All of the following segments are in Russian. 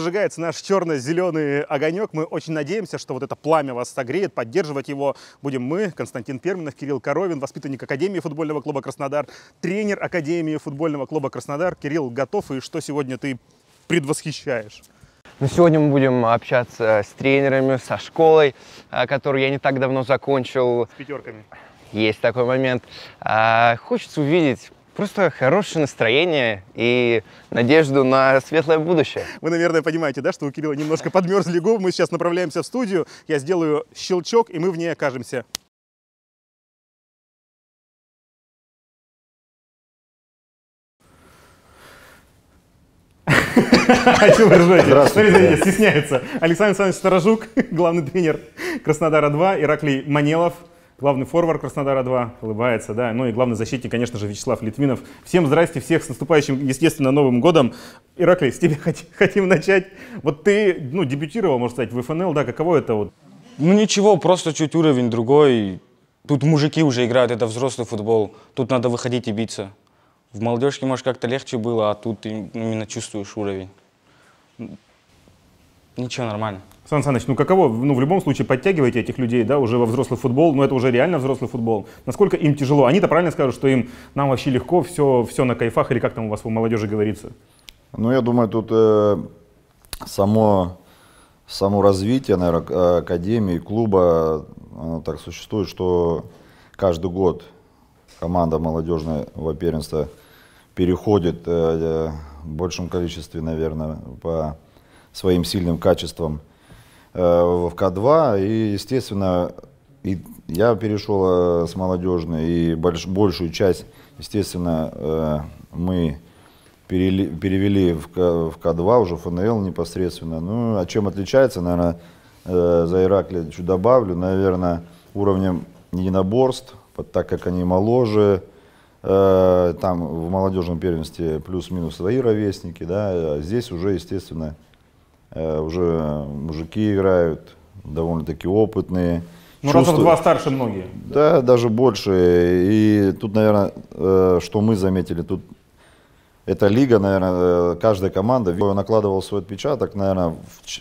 зажигается наш черно-зеленый огонек. Мы очень надеемся, что вот это пламя вас согреет. Поддерживать его будем мы, Константин Перминов, Кирилл Коровин, воспитанник Академии футбольного клуба «Краснодар», тренер Академии футбольного клуба «Краснодар». Кирилл, готов? И что сегодня ты предвосхищаешь? Ну, сегодня мы будем общаться с тренерами, со школой, которую я не так давно закончил. С пятерками. Есть такой момент. Хочется увидеть просто хорошее настроение и надежду на светлое будущее. Вы, наверное, понимаете, да, что у Кирилла немножко подмерзли губы. Мы сейчас направляемся в студию. Я сделаю щелчок, и мы в ней окажемся. А что вы ржете? Смотрите, стесняется. Александр Александрович Сторожук, главный тренер Краснодара-2, Ираклий Манелов, главный форвард Краснодара-2, улыбается, да. Ну и главный защитник, конечно же, Вячеслав Литвинов. Всем здрасте, всех с наступающим, естественно, Новым годом. Ираклий, с тебя хотим начать. Вот ты, дебютировал, можно сказать, в ФНЛ, да, каково это вот? Ну ничего, просто чуть уровень другой. Тут мужики уже играют, это взрослый футбол. Тут надо выходить и биться. В молодежке, может, как-то легче было, а тут именно чувствуешь уровень. Ничего, нормально. Сан Саныч, каково, в любом случае подтягиваете этих людей, да, уже во взрослый футбол, но это уже реально взрослый футбол. Насколько им тяжело? Они-то правильно скажут, что нам вообще легко, все на кайфах, или как там у вас у молодежи говорится? Ну, я думаю, тут само развитие, наверное, академии, клуба, оно так существует, что каждый год команда молодежного первенства переходит в большем количестве, наверное, по своим сильным качествам в К2. И, естественно, я перешел с молодежной, и большую часть, естественно, мы перевели в К2, уже ФНЛ непосредственно. Ну, а чем отличается, наверное, за Ираклия чуть добавлю, наверное, уровнем единоборств, так как они моложе. Там в молодежном первенстве плюс-минус свои ровесники, да, здесь уже, естественно, уже мужики играют, довольно-таки опытные. Ну, раза в два старше многие. Да, даже больше. И тут, наверное, что мы заметили, тут эта лига, наверное, каждая команда накладывала свой отпечаток, наверное,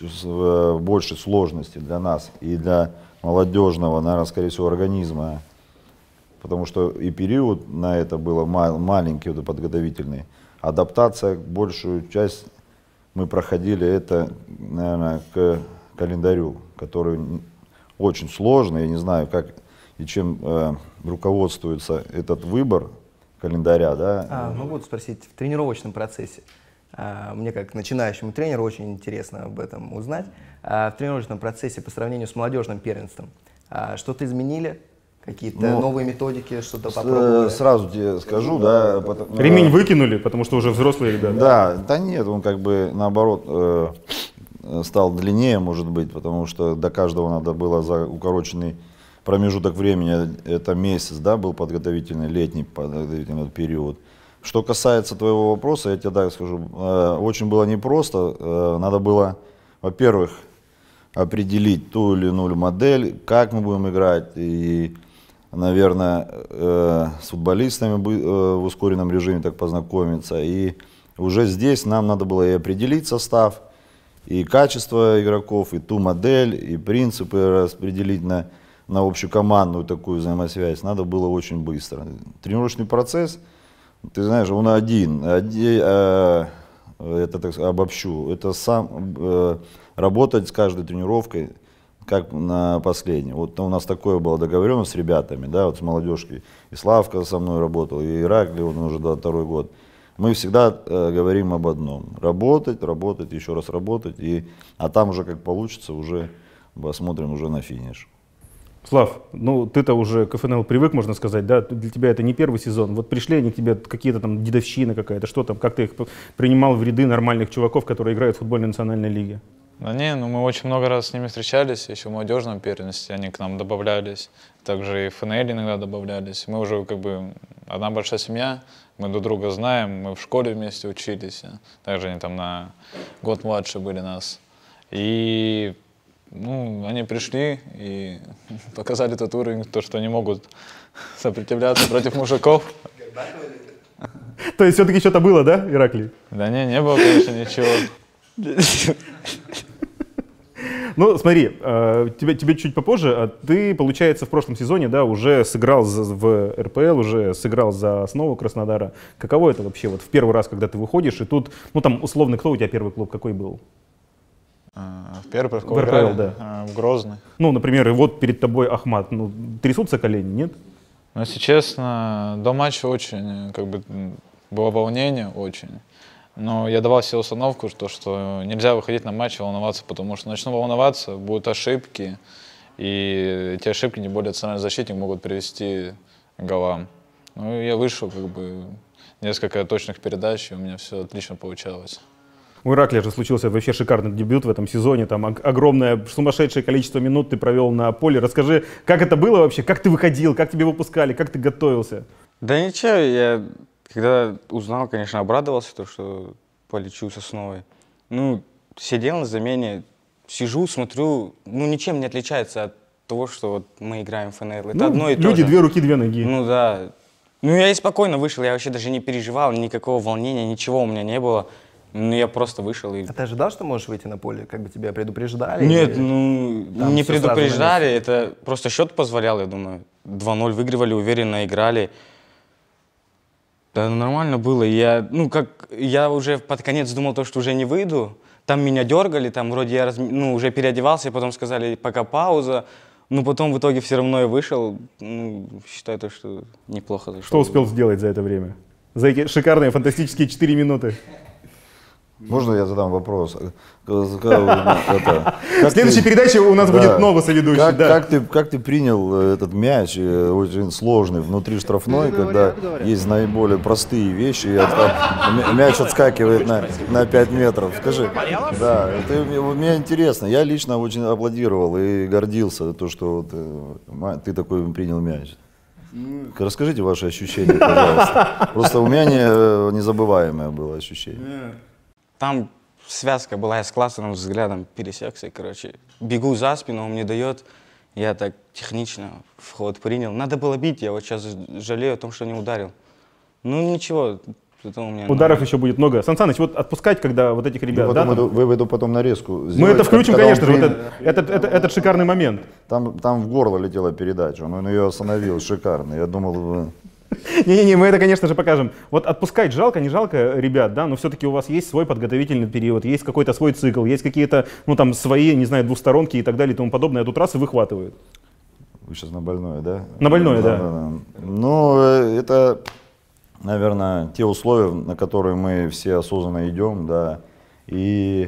в большей сложности для нас и для молодежного, наверное, скорее всего, организма. Потому что и период на это было маленький, подготовительный. Адаптация, большую часть мы проходили это, наверное, к календарю, который очень сложный. Я не знаю, как и чем руководствуется этот выбор календаря. Да? Могу спросить, в тренировочном процессе, мне как начинающему тренеру очень интересно об этом узнать, в тренировочном процессе по сравнению с молодежным первенством, что-то изменили? Какие-то новые методики, что-то попробовали? Сразу тебе скажу, да. Ремень выкинули, потому что уже взрослые ребята. Да нет, он как бы наоборот стал длиннее, может быть, потому что до каждого надо было за укороченный промежуток времени, это месяц, да, был подготовительный, летний подготовительный период. Что касается твоего вопроса, я тебе так скажу, очень было непросто. Надо было, во-первых, определить ту или иную модель, как мы будем играть, и, наверное, с футболистами в ускоренном режиме так познакомиться. И уже здесь нам надо было и определить состав, и качество игроков, и ту модель, и принципы распределить на общекомандную такую взаимосвязь. Надо было очень быстро. Тренировочный процесс, ты знаешь, он один, это так обобщу, это работать с каждой тренировкой, как на последней. Вот у нас такое было договоренность с ребятами, да, вот с молодежкой. И Славка со мной работал, и Ираклий, он уже 2-й год. Мы всегда говорим об одном: работать, еще раз работать, а там уже как получится, уже посмотрим уже на финиш. Слав, ты-то уже к ФНЛ привык, можно сказать, да? Для тебя это не первый сезон. Вот пришли они к тебе, какие-то там дедовщина какая-то, что там, как ты их принимал в ряды нормальных чуваков, которые играют в футбольной национальной лиге? Да не, мы очень много раз с ними встречались, еще в молодежном первенстве они к нам добавлялись, также и в ФНЛ иногда добавлялись. Мы уже как бы одна большая семья, мы друг друга знаем, мы в школе вместе учились, также они там на год младше были нас. И они пришли и показали тот уровень, то, что они могут сопротивляться против мужиков. То есть все-таки что-то было, да, Ираклий? Да не было, конечно, ничего. Ну, смотри, тебе чуть попозже, а ты, получается, в прошлом сезоне, да, уже сыграл в РПЛ, уже сыграл за основу Краснодара. Каково это вообще, вот в первый раз, когда ты выходишь, и тут, ну, там, условно, кто у тебя первый клуб, какой был? В первый В РПЛ, да. В Грозный. Ну, например, и вот перед тобой Ахмат, ну, трясутся колени, нет? Но, если честно, до матча очень, как бы, было волнение очень. Но я давал себе установку, что нельзя выходить на матч и волноваться, потому что начну волноваться, будут ошибки, и эти ошибки, не более национальный защитник, могут привести к голам. Ну, и я вышел, как бы, несколько точных передач, и у меня все отлично получалось. У Ираклия же случился вообще шикарный дебют в этом сезоне, там огромное, сумасшедшее количество минут ты провел на поле. Расскажи, как это было вообще, как ты выходил, как тебе выпускали, как ты готовился? Да ничего, я когда узнал, конечно, обрадовался, то, что полечу с основой. Ну, сидел на замене, сижу, смотрю, ну, ничем не отличается от того, что вот мы играем в ФНЛ. Это Ну, одно и то люди, же. две руки, две ноги. Ну да. Ну, я и спокойно вышел, я вообще даже не переживал, никакого волнения, ничего у меня не было. Ну, я просто вышел и... А ты ожидал, что можешь выйти на поле? Как бы тебя предупреждали? Нет, или ну, там не всё сразу на предупреждали, месте? это просто счет позволял, я думаю. 2-0 выигрывали, уверенно играли. Да, ну, нормально было. Я уже под конец думал, что уже не выйду. Там меня дергали, там вроде я уже переодевался, потом сказали, пока пауза. Но потом в итоге все равно я вышел. Ну, считаю, что неплохо зашел. Что успел сделать за это время? За эти шикарные, фантастические 4 минуты. Можно я задам вопрос? В следующей передаче у нас будет новый соведущий. Да. Как ты принял этот мяч, очень сложный, внутри штрафной, когда есть наиболее простые вещи, и мяч отскакивает на 5 метров? Скажи. Да, мне интересно. Я лично очень аплодировал и гордился, то, что ты такой принял мяч. Расскажите ваши ощущения, пожалуйста. Просто у меня незабываемое было ощущение. Там связка была, я с классным взглядом пересекся, короче. Бегу за спину, он мне дает, я так технично вход принял. Надо было бить, я вот сейчас жалею о том, что не ударил. Ну ничего, это у меня... Ударов еще будет много. Сан Саныч, вот отпускать, когда вот этих ребят... Вы эту потом нарезку Мы сделаете, это включим, когда конечно же, вот этот шикарный момент. Там в горло летела передача, он ее остановил, шикарно. Я думал... Не-не-не, мы это, конечно же, покажем. Вот отпускать жалко, не жалко, ребят, да, но все-таки у вас есть свой подготовительный период, есть какой-то свой цикл, есть какие-то, ну там, свои, не знаю, двусторонки и так далее и тому подобное, а тут раз и выхватывают. Вы сейчас на больное, да? На больное, да. Ну, это, наверное, те условия, на которые мы все осознанно идем, да, и,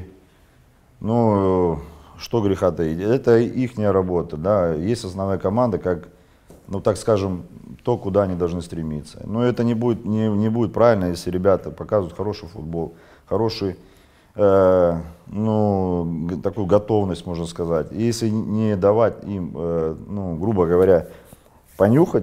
ну, что греха таить, это ихняя работа, да, есть основная команда, как, ну, так скажем, то, куда они должны стремиться. Но это не будет правильно, если ребята показывают хороший футбол, хороший, ну, такую готовность, можно сказать. И если не давать им, ну, грубо говоря, понюхать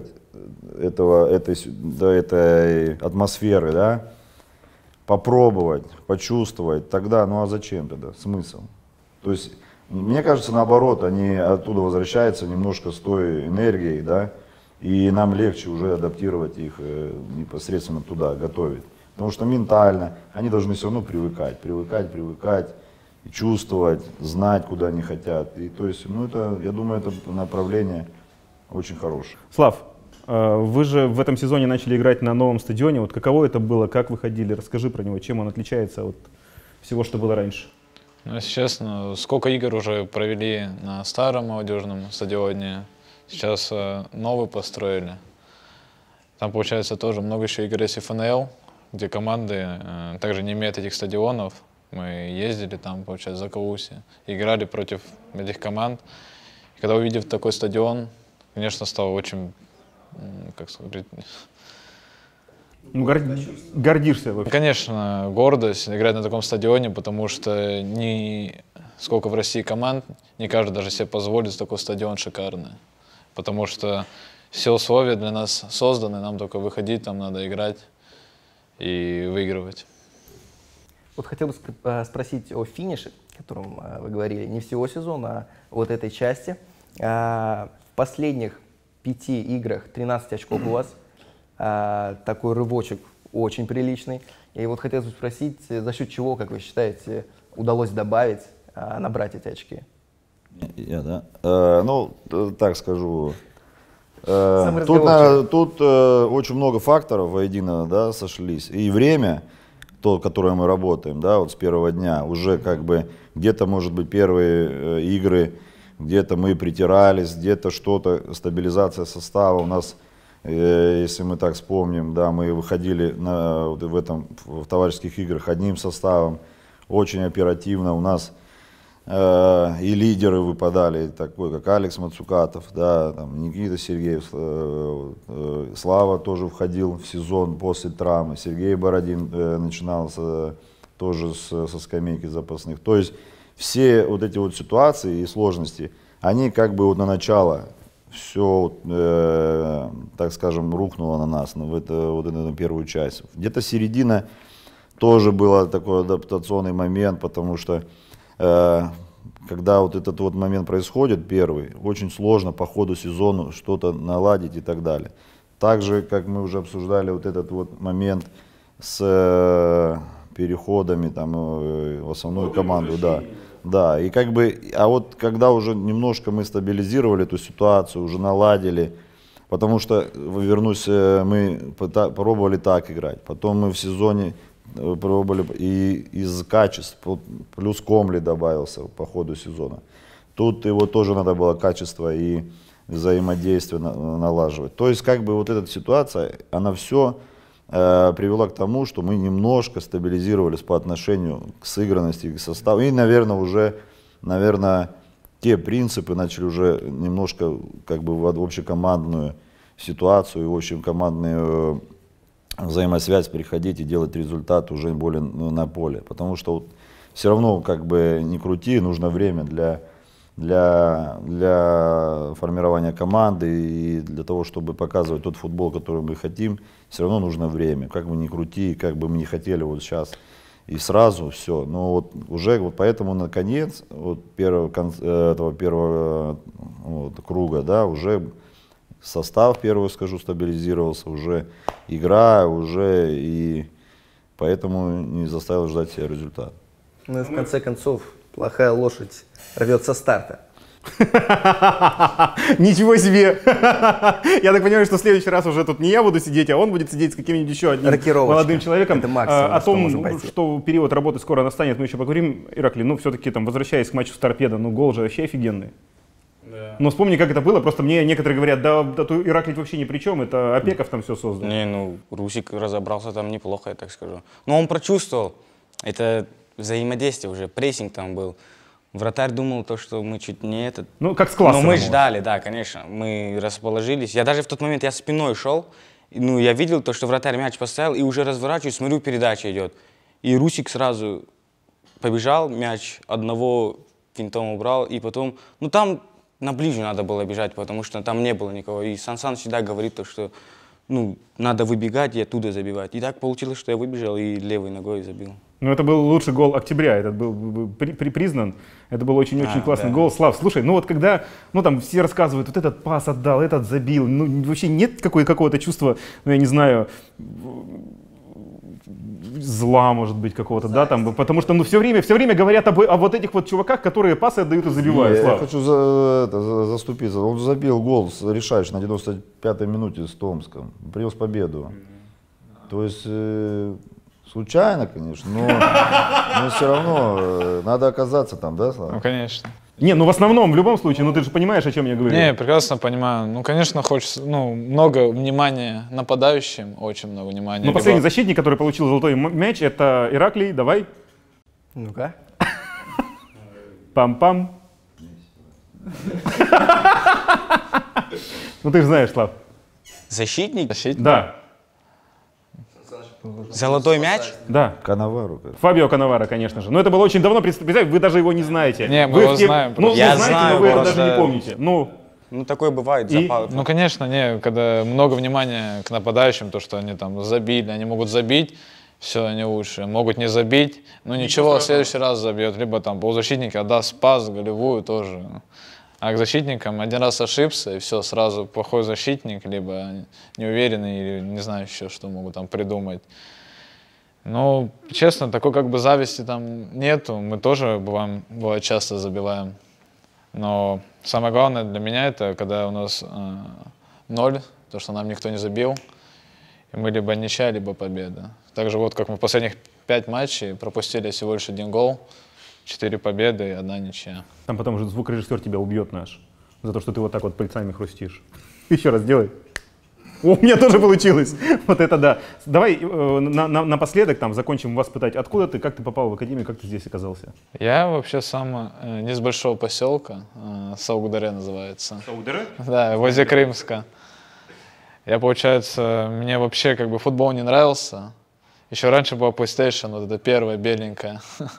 этой атмосферы, да, попробовать, почувствовать, тогда, ну а зачем тогда, смысл? То есть, мне кажется, наоборот, они оттуда возвращаются немножко с той энергией, да, и нам легче уже адаптировать их непосредственно туда, готовить. Потому что ментально они должны все равно привыкать, и чувствовать, знать, куда они хотят. И то есть, ну это, я думаю, это направление очень хорошее. Слав, вы же в этом сезоне начали играть на новом стадионе. Вот каково это было, как вы ходили? Расскажи про него, чем он отличается от всего, что было раньше. Ну, если честно, сколько игр уже провели на старом молодежном стадионе. Сейчас новый построили. Там, получается, тоже много еще игр из ФНЛ, где команды также не имеют этих стадионов. Мы ездили там, получается, в Закаусе, играли против этих команд. И когда увидев такой стадион, конечно, стало очень, как сказать... Ну, гордишься вообще. Конечно, гордость играть на таком стадионе, потому что сколько в России команд, не каждый даже себе позволит такой стадион шикарный. Потому что все условия для нас созданы, нам только выходить, там надо играть и выигрывать. Вот хотел бы спросить о финише, о котором вы говорили, не всего сезона, а вот этой части. В последних 5 играх 13 очков у вас, такой рывочек очень приличный. И вот хотелось бы спросить, за счет чего, как вы считаете, удалось добавить, набрать эти очки? Я, да? Ну, так скажу. Самый Тут очень много факторов воедино, да, сошлись. И время, то, которое мы работаем, да, вот с первого дня, уже как бы где-то, может быть, первые игры, где-то мы притирались, где-то что-то, стабилизация состава у нас, если мы так вспомним, да, мы выходили в товарищеских играх одним составом, очень оперативно у нас и лидеры выпадали, такой как Алекс Мацукатов, да, там, Никита Сергеев, Слава тоже входил в сезон после травмы, Сергей Бородин начинал тоже со скамейки запасных. То есть все вот эти вот ситуации и сложности, они как бы вот на начало все, так скажем, рухнуло на нас, в эту первую часть. Где-то середина тоже был такой адаптационный момент, потому что когда вот этот вот момент происходит, первый, очень сложно по ходу сезона что-то наладить и так далее. Также, как мы уже обсуждали, вот этот вот момент с переходами там, в основную команду, да, и как бы, а вот когда уже немножко мы стабилизировали эту ситуацию, уже наладили, потому что, вернусь, мы пробовали так играть, потом мы в сезоне пробовали и из качеств, плюс Комли добавился по ходу сезона. Тут его тоже надо было качество и взаимодействие налаживать. То есть как бы вот эта ситуация, она все привела к тому, что мы немножко стабилизировались по отношению к сыгранности, к составу. И, наверное, те принципы начали уже немножко как бы в общекомандную ситуацию и общекомандную взаимосвязь переходить и делать результат уже более на поле. Потому что вот все равно, как бы ни крути, нужно время для формирования команды и для того, чтобы показывать тот футбол, который мы хотим, все равно нужно время. Как бы ни крути, как бы мы не хотели вот сейчас и сразу все. Но вот уже вот поэтому наконец вот этого первого вот, круга, да, уже состав, первый скажу, стабилизировался, уже игра, уже и поэтому не заставил ждать себя результат. Ну и в конце концов, плохая лошадь рвет со старта. Ничего себе! Я так понимаю, что в следующий раз уже тут не я буду сидеть, а он будет сидеть с каким-нибудь еще одним молодым человеком. Это максимум, о том, что период работы скоро настанет, мы еще поговорим. Ираклий, ну все-таки там, возвращаясь к матчу с Торпедо, ну гол же вообще офигенный. Да. Но вспомни, как это было, просто мне некоторые говорят, да Ираклий вообще ни при чем, это Опеков там все создал. Не, ну Русик разобрался там неплохо, я так скажу. Но он прочувствовал, это взаимодействие уже, прессинг там был. Вратарь думал, что мы чуть не этот... Ну, как с классом. Но мы ждали, да, конечно, мы расположились. Я даже в тот момент, я спиной шел, ну, я видел то, что вратарь мяч поставил, и уже разворачиваюсь, смотрю, передача идет. И Русик сразу побежал, мяч одного финтом убрал, и потом, ну, там на ближнюю надо было бежать, потому что там не было никого. И Сан всегда говорит то, что, ну, надо выбегать и оттуда забивать. И так получилось, что я выбежал и левой ногой забил. Ну, это был лучший гол октября, этот был признан. Это был очень-очень классный гол. Слав, слушай, ну вот когда, ну там все рассказывают, вот этот пас отдал, этот забил, ну вообще нет какого-то чувства, ну я не знаю, зла, может быть, какого-то, да, там, потому что, ну, все время говорят о вот этих вот чуваках, которые пасы отдают и забивают. Я хочу заступиться. Он забил гол, решающий на 95-й минуте с Томском, привез победу. То есть случайно, конечно, но все равно надо оказаться там, да, Слава? Ну, конечно. Не, ну в основном, в любом случае, ну ты же понимаешь, о чем я говорю. Не, прекрасно понимаю. Ну, конечно, хочется, ну, много внимания нападающим, очень много внимания. Но последний защитник, который получил золотой мяч, это Ираклий, давай. Ну-ка. Пам-пам. Ну ты же знаешь, Слав. Защитник? Да. Золотой мяч? Да. Канавару. Фабио Канаваро, конечно же. Но это было очень давно, представляете, вы даже его не знаете. Не, мы вы его знаем. Ну, Я вы знаете, знаю, но вы это просто- даже не помните. Ну, такое бывает. Ну, конечно, не, когда много внимания к нападающим, то, что они там забили, они могут забить, все, они лучше. Могут не забить, но ничего, в следующий раз забьет. Либо там полузащитник отдаст пас голевую тоже. А к защитникам один раз ошибся, и все, сразу плохой защитник, либо неуверенный, или не знаю еще, что могут там придумать. Ну, честно, такой как бы зависти там нету. Мы тоже бывает часто забиваем. Но самое главное для меня это, когда у нас 0, то, что нам никто не забил. И мы либо ничья, либо победа. Также вот как мы в последних 5 матчей пропустили всего лишь 1 гол, 4 победы и 1 ничья. Там потом уже звукорежиссер тебя убьет наш за то, что ты вот так вот пальцами хрустишь. Еще раз делай. О, у меня тоже получилось. Вот это да. Давай напоследок там закончим вас пытать. Откуда ты, как ты попал в академию, как ты здесь оказался? Я вообще сам не с большого поселка, Саугдаре называется. Саугдаре? Да, возле Крымска. Я, получается, мне вообще как бы футбол не нравился. Еще раньше была PlayStation, вот эта первая беленькая.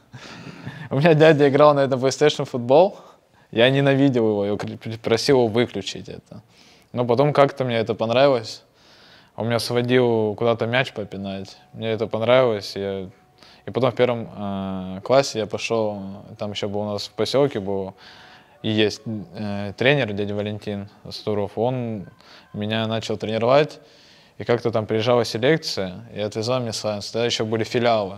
У меня дядя играл на этом PlayStation футбол. Я ненавидел его, я просил его выключить это. Но потом как-то мне это понравилось. Он меня сводил куда-то мяч попинать. Мне это понравилось. И потом в 1 классе я пошел, там еще был у нас в поселке был, и есть тренер, дядя Валентин Стуров. Он меня начал тренировать. И как-то там приезжала селекция, и отвезла мне Славянск. Тогда еще были филиалы.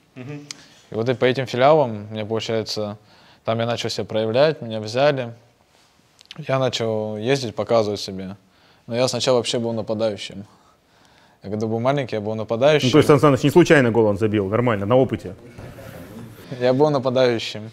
И вот и по этим филиалам, мне получается, там я начал себя проявлять, меня взяли. Я начал ездить, показывать себе. Но я сначала вообще был нападающим. Я когда был маленький, я был нападающим. Ну, то есть Сан Саныч не случайно гол он забил, нормально, на опыте. Я был нападающим.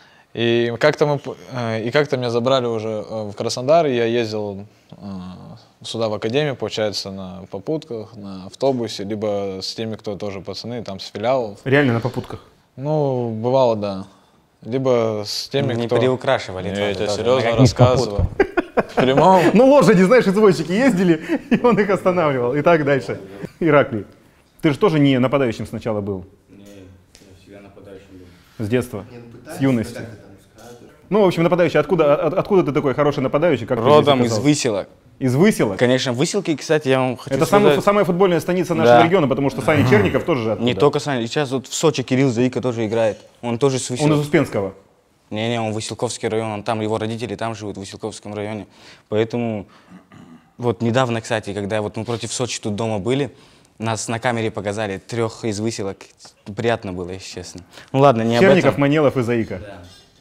И как-то меня забрали уже в Краснодар, и я ездил сюда в академию, получается, на попутках, на автобусе, либо с теми, кто тоже пацаны, там, с филиалов. Реально на попутках? Ну, бывало, да. Либо с теми, не кто... переукрашивали. Я тебе серьезно рассказываю. В прямом... Ну, лошади, знаешь, извозчики ездили, и он их останавливал. И так дальше. Ираклий, ты же тоже не нападающим сначала был? Нет, я всегда нападающим был. С детства? С юности? Ну, в общем, нападающий. Откуда ты такой хороший нападающий? Как Родом из Выселок. Из Выселок? Конечно, Выселки, кстати, я вам хочу Это сказать... самая футбольная станица нашего региона, потому что Саня Черников тоже же оттуда. Не только Саня, сейчас вот в Сочи Кирилл Заика тоже играет. Он тоже с Выселок. Он из Успенского. Не-не, он Выселковский район, он там, его родители там живут, в Выселковском районе. Поэтому, вот недавно, кстати, когда вот мы против Сочи тут дома были, нас на камере показали 3 из Выселок. Приятно было, если честно. Ну ладно, не Черников, об этом. Манелов и Заика. Да.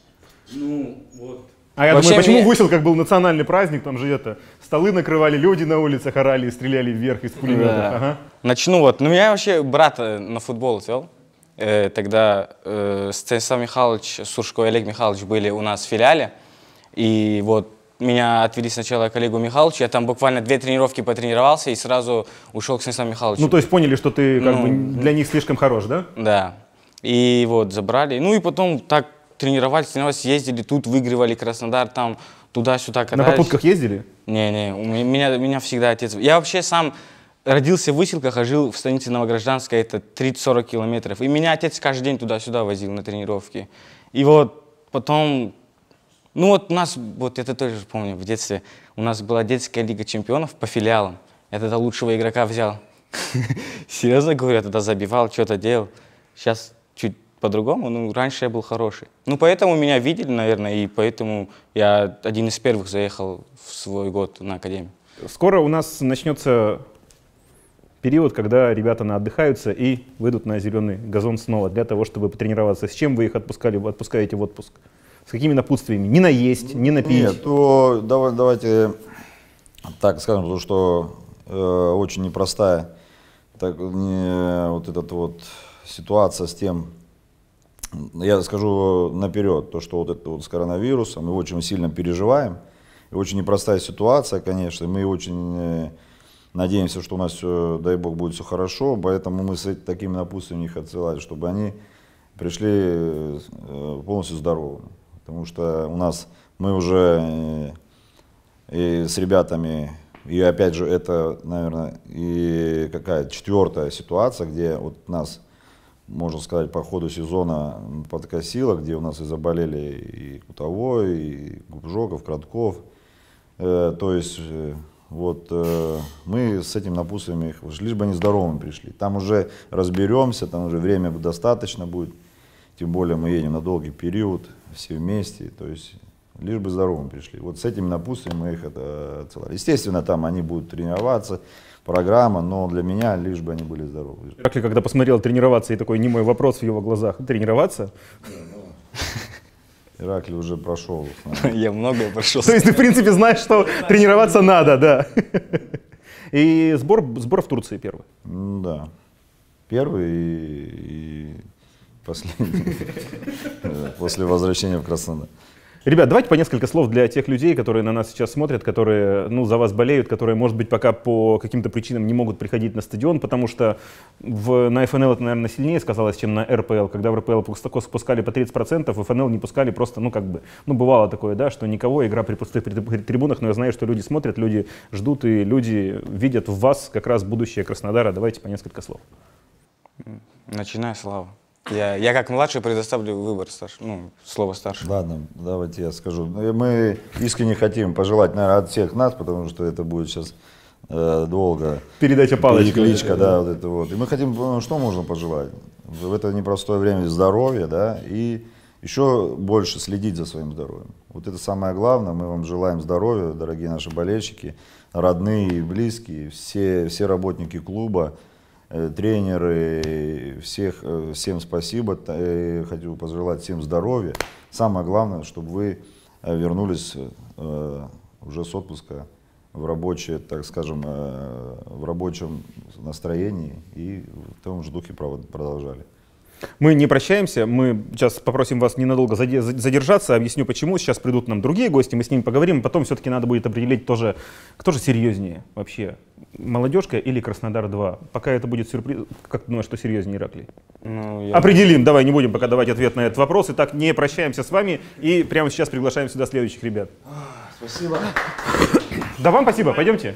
Ну, вот. А я Вообще думаю, почему мне- в Выселках был национальный праздник, там же это, столы накрывали, люди на улицах орали и стреляли вверх из пулеметов. Да. Ага. Начну вот. Ну, меня вообще брат на футбол отвел. Тогда Станислав Михайлович, Суршко и Олег Михайлович были у нас в филиале. И вот меня отвели сначала к Олегу Михайловичу. Я там буквально 2 тренировки потренировался и сразу ушел к Станиславу Михайловичу. Ну, то есть поняли, что ты как бы для них слишком хорош, да? Да. И вот забрали. Ну и потом так тренировались, ездили тут, выигрывали Краснодар, там туда-сюда На катались. попутках ездили? Не-не, меня всегда отец... Я вообще сам родился в Выселках, а жил в станице Новогражданской, это 30-40 километров. И меня отец каждый день туда-сюда возил на тренировки. И вот потом... Ну вот у нас, вот это тоже помню, в детстве у нас была детская лига чемпионов по филиалам. Я тогда лучшего игрока взял. Серьезно говорю, я тогда забивал, что-то делал. Сейчас чуть по-другому, ну раньше я был хороший. Ну поэтому меня видели, наверное, и поэтому я один из первых заехал в свой год на академию. Скоро у нас начнется период, когда ребята отдыхаются и выйдут на зеленый газон снова для того, чтобы потренироваться. С чем вы их отпускаете в отпуск? С какими напутствиями? Не наесть, не напить? Нет, то давайте так скажем, потому что очень непростая вот эта вот ситуация с тем, я скажу наперед, то, что вот это вот с коронавирусом, мы очень сильно переживаем, и очень непростая ситуация, конечно, мы очень надеемся, что у нас все, дай бог, будет все хорошо, поэтому мы с такими напутствиями их отсылаем, чтобы они пришли полностью здоровыми, потому что у нас, мы уже и с ребятами, и опять же это, наверное, и какая-то 4-я ситуация, где вот нас, можно сказать, по ходу сезона подкосило, где у нас и заболели и Кутовой, и Губжоков, Кратков. То есть вот мы с этим напутствием их, лишь бы они здоровыми пришли. Там уже разберемся, там уже время достаточно будет, тем более мы едем на долгий период, все вместе. То есть лишь бы здоровыми пришли. Вот с этим напутствием мы их отсылали. Естественно, там они будут тренироваться, программа, но для меня лишь бы они были здоровы. Иракли, когда посмотрел тренироваться, и такой немой вопрос в его глазах, тренироваться? Иракли уже прошел. Я многое прошел. То есть ты, в принципе, знаешь, что тренироваться надо, да. И сбор в Турции первый. Да. Первый и последний. После возвращения в Краснодар. Ребят, давайте по несколько слов для тех людей, которые на нас сейчас смотрят, которые за вас болеют, которые, может быть, пока по каким-то причинам не могут приходить на стадион, потому что на ФНЛ это, наверное, сильнее сказалось, чем на РПЛ. Когда в РПЛ пускали по 30%, в ФНЛ не пускали просто, бывало такое, да, что никого, игра при пустых трибунах, но я знаю, что люди смотрят, люди ждут, и люди видят в вас как раз будущее Краснодара. Давайте по несколько слов. Начинай, Слава. Я как младший предоставлю выбор, слово старше. Ладно, давайте я скажу. Мы искренне хотим пожелать, наверное, от всех нас, потому что это будет сейчас долго. Передача палочки. Перекличка, да, вот это вот. И мы хотим, что можно пожелать? В это непростое время здоровья, да, и еще больше следить за своим здоровьем. Вот это самое главное. Мы вам желаем здоровья, дорогие наши болельщики, родные и близкие, все работники клуба, тренеры, всем спасибо. Хочу пожелать всем здоровья. Самое главное, чтобы вы вернулись уже с отпуска в рабочее, так скажем, в рабочем настроении и в том же духе продолжали. Мы не прощаемся, мы сейчас попросим вас ненадолго задержаться, объясню почему. Сейчас придут нам другие гости, мы с ними поговорим, потом все-таки надо будет определить тоже, кто же серьезнее вообще, молодежка или Краснодар-2. Пока это будет сюрприз, как ты думаешь, что серьезнее, Ираклий? Определим, давай, не будем пока давать ответ на этот вопрос. Итак, не прощаемся с вами и прямо сейчас приглашаем сюда следующих ребят. Спасибо. Да вам спасибо, пойдемте.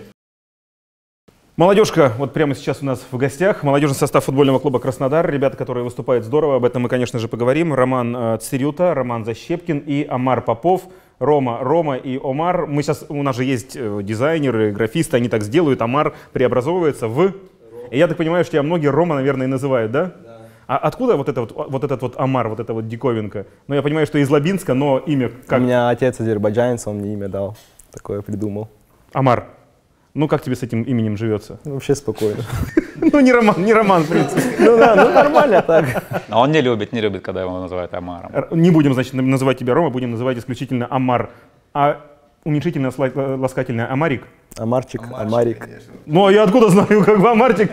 Молодежка, вот прямо сейчас у нас в гостях, молодежный состав футбольного клуба «Краснодар», ребята, которые выступают здорово, об этом мы, конечно же, поговорим. Роман Цирюта, Роман Защепкин и Омар Попов. Рома и Омар, у нас же есть дизайнеры, графисты, они так сделают, Омар преобразовывается в... И я так понимаю, что тебя многие Рома, наверное, и называют, да? Да. А откуда вот этот Омар, вот эта вот диковинка? Ну, я понимаю, что из Лабинска, но имя как? У меня отец азербайджанец, он мне имя дал, такое придумал. Омар. Ну, как тебе с этим именем живется? Вообще спокойно. Ну, не Роман, в принципе. Ну да, нормально так. А он не любит, когда его называют Омаром. Не будем, значит, называть тебя Рома, будем называть исключительно Омар. А уменьшительное, ласкательное Омарик? Омарчик, Омарик. Ну, а я откуда знаю, как бы Омарчик?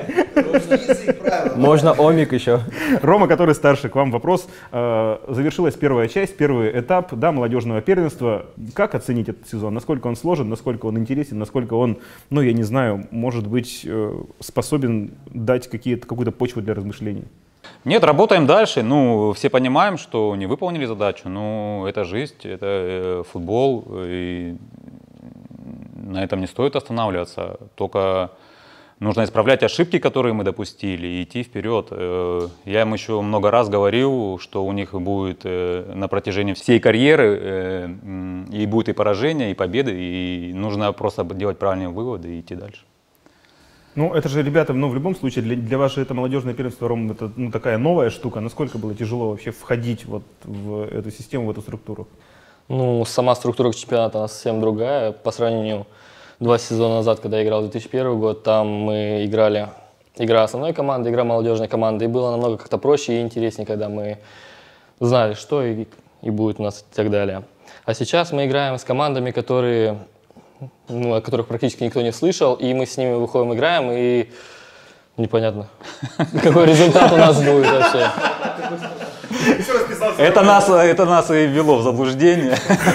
Можно Омик еще. Рома, который старше, к вам вопрос. Завершилась первая часть, первый этап, да, молодежного первенства. Как оценить этот сезон? Насколько он сложен, насколько он интересен, насколько он, ну, я не знаю, может быть, способен дать какую-то почву для размышлений? Нет, работаем дальше. Ну, все понимаем, что не выполнили задачу. Ну, это жизнь, это футбол. И на этом не стоит останавливаться. Только нужно исправлять ошибки, которые мы допустили, и идти вперед. Я им еще много раз говорил, что у них будет на протяжении всей карьеры и будет и поражение, и победы. И нужно просто делать правильные выводы и идти дальше. Ну, это же, ребята, в любом случае, для вас же это молодежное первенство, Ром, это такая новая штука. Насколько было тяжело вообще входить вот в эту систему, в эту структуру? Ну, сама структура чемпионата она совсем другая. По сравнению 2 сезона назад, когда я играл 2001 год, там мы игра основной команды, игра молодежной команды. И было намного как-то проще и интереснее, когда мы знали, что и будет у нас и так далее. А сейчас мы играем с командами, о которых практически никто не слышал, и мы с ними выходим, играем, и непонятно, какой результат у нас будет вообще. Это нас и ввело в заблуждение.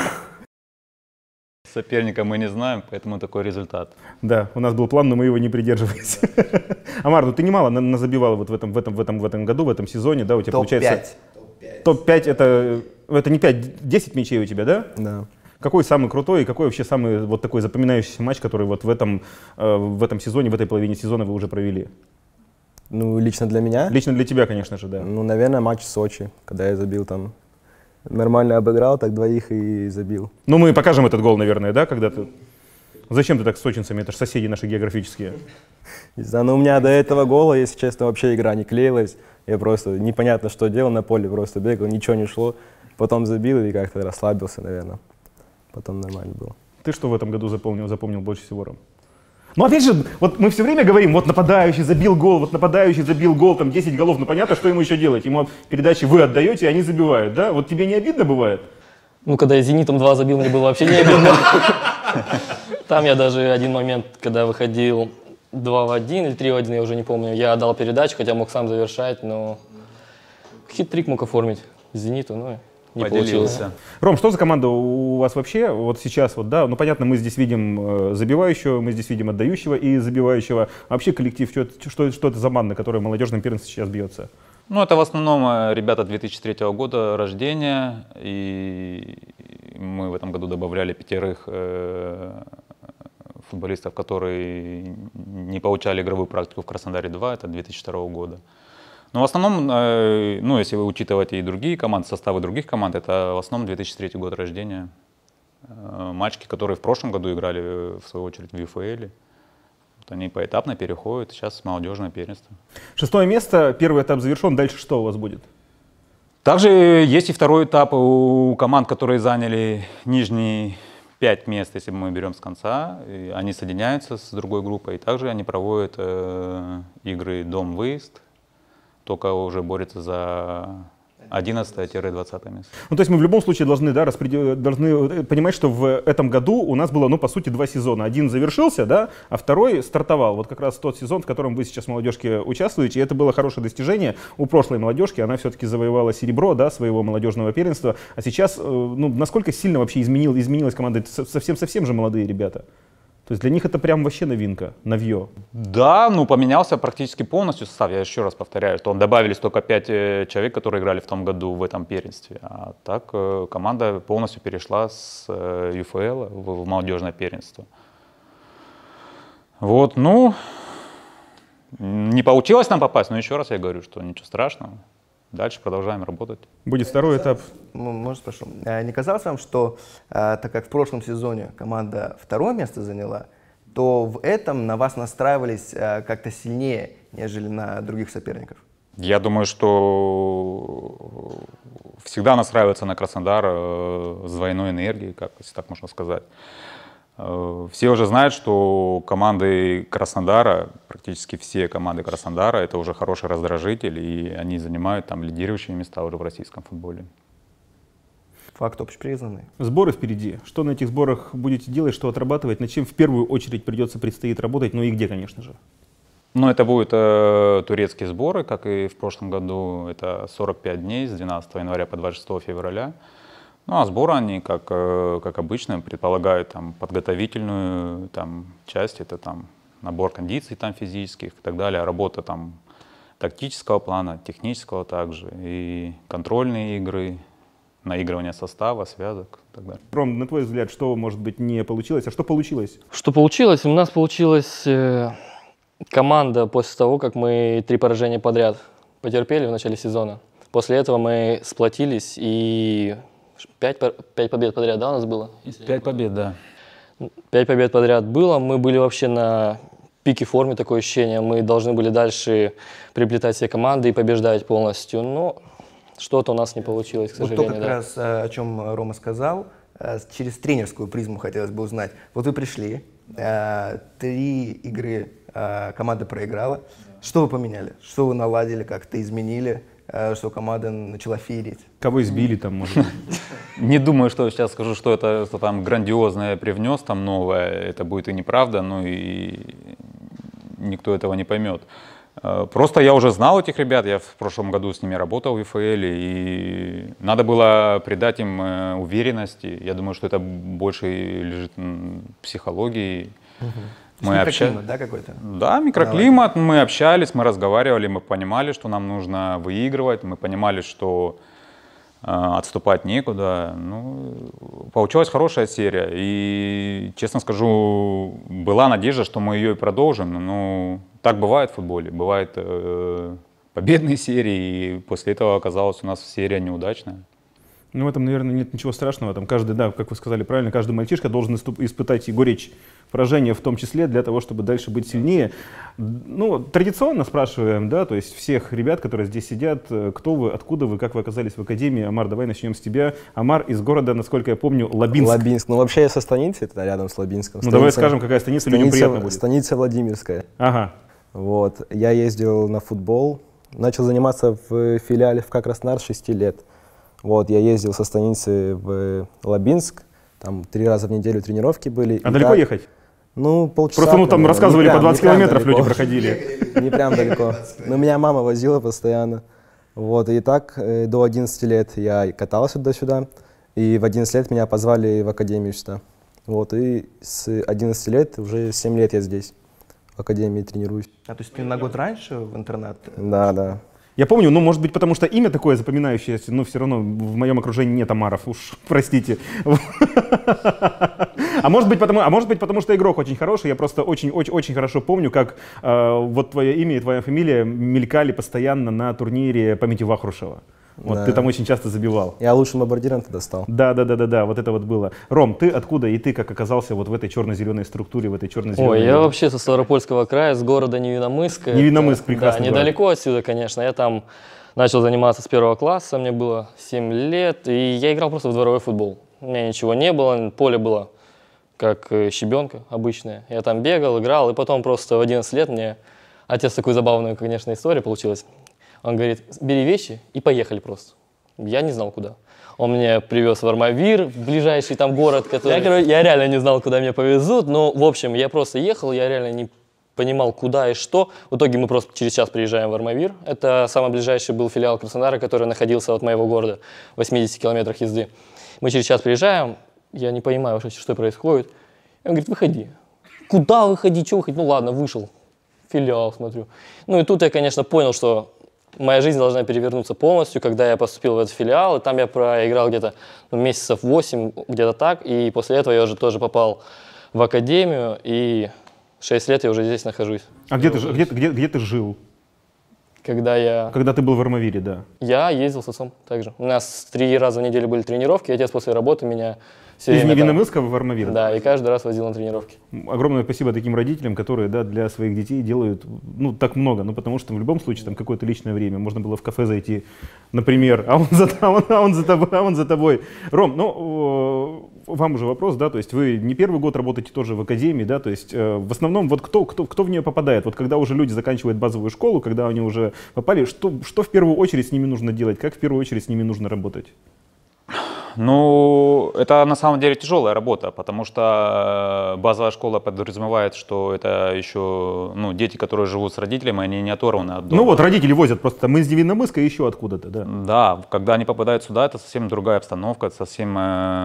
Соперника мы не знаем, поэтому такой результат. Да, у нас был план, но мы его не придерживались. Амар, ну ты немало назабивал вот в этом году, в этом сезоне, да, у тебя получается... Топ-5 это не 5, 10 мячей у тебя, да? Да. Какой самый крутой и какой вообще самый вот такой запоминающийся матч, который вот в этом сезоне, в этой половине сезона вы уже провели? Ну, лично для меня? Лично для тебя, конечно же, да. Ну, наверное, матч в Сочи, когда я забил там. Нормально обыграл, так двоих и забил. Ну, мы покажем этот гол, наверное, да, когда ты... Зачем ты так с сочинцами? Это же соседи наши географические. Не знаю, но у меня до этого гола, если честно, вообще игра не клеилась. Я просто непонятно, что делал на поле, просто бегал, ничего не шло. Потом забил и как-то расслабился, наверное. потом нормально было. Ты что в этом году запомнил больше всего, Ром? Ну, опять же, вот мы все время говорим, вот нападающий забил гол, вот нападающий забил гол, там 10 голов, ну понятно, что ему еще делать. Ему передачи вы отдаете, и они забивают, да? Вот тебе не обидно бывает? Ну, когда я «Зенитом» 2 забил, мне было вообще не обидно. Там я даже один момент, когда выходил 2-1 или 3-1, я уже не помню, я отдал передачу, хотя мог сам завершать, но хитрик мог оформить «Зениту», но не получилось. Ром, что за команда у вас вообще вот сейчас? Вот, да, ну понятно, мы здесь видим забивающего, мы здесь видим отдающего и забивающего. А вообще коллектив, что это за банда, которая в молодежном первенстве сейчас бьется? Ну, это в основном ребята 2003 года рождения, и мы в этом году добавляли 5 футболистов, которые не получали игровую практику в Краснодаре 2, это 2002 года. Но в основном, ну, если вы учитываете и другие команды, составы других команд, это в основном 2003 год рождения. Мальчики, которые в прошлом году играли, в свою очередь, в ЮФЛ. Вот они поэтапно переходят, сейчас молодежное первенство. 6-е место, первый этап завершен, дальше что у вас будет? Также есть и второй этап у команд, которые заняли нижние 5 мест, если мы берем с конца. И они соединяются с другой группой, и также они проводят игры дом-выезд, только уже борются за 11-20 место. Ну, то есть мы в любом случае должны, да, должны понимать, что в этом году у нас было, ну, по сути, 2 сезона. Один завершился, да, а второй стартовал. Вот как раз тот сезон, в котором вы сейчас в молодежке участвуете. И это было хорошее достижение у прошлой молодежки. Она все-таки завоевала серебро, да, своего молодежного первенства. А сейчас, ну, насколько сильно вообще изменилась команда? Это совсем же молодые ребята. То есть для них это прям вообще новинка, новье. Да, ну поменялся практически полностью состав. Я еще раз повторяю, что добавились только 5 человек, которые играли в том году в этом первенстве. А так команда полностью перешла с ЮФЛ в молодежное первенство. Вот, ну, не получилось нам попасть, но еще раз я говорю, что ничего страшного. Дальше продолжаем работать. Будет второй этап. Можно спрошу? Не казалось вам, что так как в прошлом сезоне команда 2-е место заняла, то в этом на вас настраивались как-то сильнее, нежели на других соперников? Я думаю, что всегда настраиваются на Краснодар с двойной энергией, как, если так можно сказать. Все уже знают, что команды Краснодара, практически все команды Краснодара, это уже хороший раздражитель, и они занимают там лидирующие места уже в российском футболе. Факт общепризнанный. Сборы впереди. Что на этих сборах будете делать, что отрабатывать, над чем в первую очередь предстоит работать, ну и где, конечно же? Ну, это будут турецкие сборы, как и в прошлом году. Это 45 дней с 12 января по 26 февраля. Ну, а сборы, они, как обычно, предполагают там, подготовительную там, часть, это там, набор кондиций там, физических и так далее, работа там, тактического плана, технического также, и контрольные игры, наигрывание состава, связок и так далее. Ром, на твой взгляд, что, может быть, не получилось, а что получилось? Что получилось? У нас получилась команда после того, как мы 3 поражения подряд потерпели в начале сезона. После этого мы сплотились и 5 побед подряд, да, у нас было? 5 побед, да. 5 побед подряд было. Мы были вообще на пике формы, такое ощущение. Мы должны были дальше приплетать все команды и побеждать полностью. Но что-то у нас не получилось, к сожалению. Вот то, как раз о чем Рома сказал, через тренерскую призму хотелось бы узнать. Вот вы пришли, 3 игры команда проиграла. Что вы поменяли? Что вы наладили, как-то изменили, что команда начала феерить? Кого избили там, может быть? Не думаю, что сейчас скажу, что это что там грандиозное привнес, там новое. Это будет и неправда, ну и никто этого не поймет. Просто я уже знал этих ребят, я в прошлом году с ними работал в ЮФЛ, и надо было придать им уверенности. Я думаю, что это больше лежит в психологии. Мы микроклимат, да, какой-то? Да, микроклимат. Мы общались, мы разговаривали, мы понимали, что нам нужно выигрывать, мы понимали, что отступать некуда. Ну, получилась хорошая серия. И, честно скажу, была надежда, что мы ее и продолжим. Но так бывает в футболе. Бывают победные серии, и после этого оказалась у нас серия неудачная. Ну, в этом, наверное, нет ничего страшного. Там каждый, да, как вы сказали правильно, каждый мальчишка должен испытать и горечь поражения в том числе для того, чтобы дальше быть сильнее. Ну, традиционно спрашиваем, да, то есть всех ребят, которые здесь сидят, кто вы, откуда вы, как вы оказались в академии. Амар, давай начнем с тебя. Амар из города, насколько я помню, Лабинск. Лабинск. Ну, вообще я со станицы, это рядом с Лабинском. Ну, давай скажем, какая станица, людям приятно будет. Станица Владимирская. Ага. Вот. Я ездил на футбол, начал заниматься в филиале ФК Краснодар с 6 лет. Вот, я ездил со станицы в Лабинск, там 3 раза в неделю тренировки были. А далеко ехать? Ну, полчаса. Просто, ну, там рассказывали, по 20 километров люди проходили. Не прям далеко. Но меня мама возила постоянно. Вот, и так до 11 лет я катался туда-сюда, и в 11 лет меня позвали в академию сюда. Вот, и с 11 лет, уже 7 лет я здесь, в академии тренируюсь. А то есть ты на год раньше в интернат? Да, да. Я помню, ну, может быть, потому что имя такое запоминающееся, но все равно в моем окружении нет Амаров, уж простите. А может быть, потому что игрок очень хороший. Я просто очень хорошо помню, как вот твое имя и твоя фамилия мелькали постоянно на турнире памяти Вахрушева. Вот, да. Ты там очень часто забивал. Я лучшим бомбардиром тогда стал. Да, вот это вот было. Ром, ты откуда и ты как оказался вот в этой черно-зеленой структуре, в этой черно-зеленой? Ой, я вообще со Ставропольского края, с города Невинномыск. Невинномыск, прекрасно. Да, недалеко отсюда, конечно. Я там начал заниматься с 1 класса, мне было 7 лет, и я играл просто в дворовой футбол. У меня ничего не было, поле было как щебенка обычная. Я там бегал, играл, и потом просто в 11 лет мне отец такую забавную, конечно, историю получилась. Он говорит, бери вещи и поехали просто. Я не знал, куда. Он мне привез в Армавир, в ближайший там город, который... Я реально не знал, куда меня повезут, но, в общем, я просто ехал, я реально не понимал, куда и что. В итоге мы просто через час приезжаем в Армавир. Это самый ближайший был филиал Краснодара, который находился от моего города в 80 километрах езды. Мы через час приезжаем, я не понимаю вообще, что происходит. Он говорит, выходи. Куда выходи, что выходить? Ну ладно, вышел. Филиал, смотрю. Ну и тут я, конечно, понял, что моя жизнь должна перевернуться полностью, когда я поступил в этот филиал, и там я проиграл где-то месяцев 8, где-то так, и после этого я уже тоже попал в академию, и 6 лет я уже здесь нахожусь. А где ты жил? Когда ты был в Армавире, да. Я ездил с отцом также. У нас 3 раза в неделю были тренировки, и отец после работы меня все из время... Из Невинномыска в Армавир? Да, и каждый раз возил на тренировки. Огромное спасибо таким родителям, которые, да, для своих детей делают, ну, так много, ну, потому что в любом случае там какое-то личное время. Можно было в кафе зайти, например, а он за тобой. Ром, ну, вам уже вопрос, да, то есть вы не первый год работаете тоже в академии, да, то есть в основном вот кто в нее попадает? Вот когда уже люди заканчивают базовую школу, когда они уже попали, что в первую очередь с ними нужно делать, как в первую очередь с ними нужно работать? Ну, это на самом деле тяжелая работа, потому что базовая школа подразумевает, что это еще, ну, дети, которые живут с родителями, они не оторваны от дома. Ну вот, родители возят просто, мы из Невинномыска еще откуда-то, да? Да, когда они попадают сюда, это совсем другая обстановка, совсем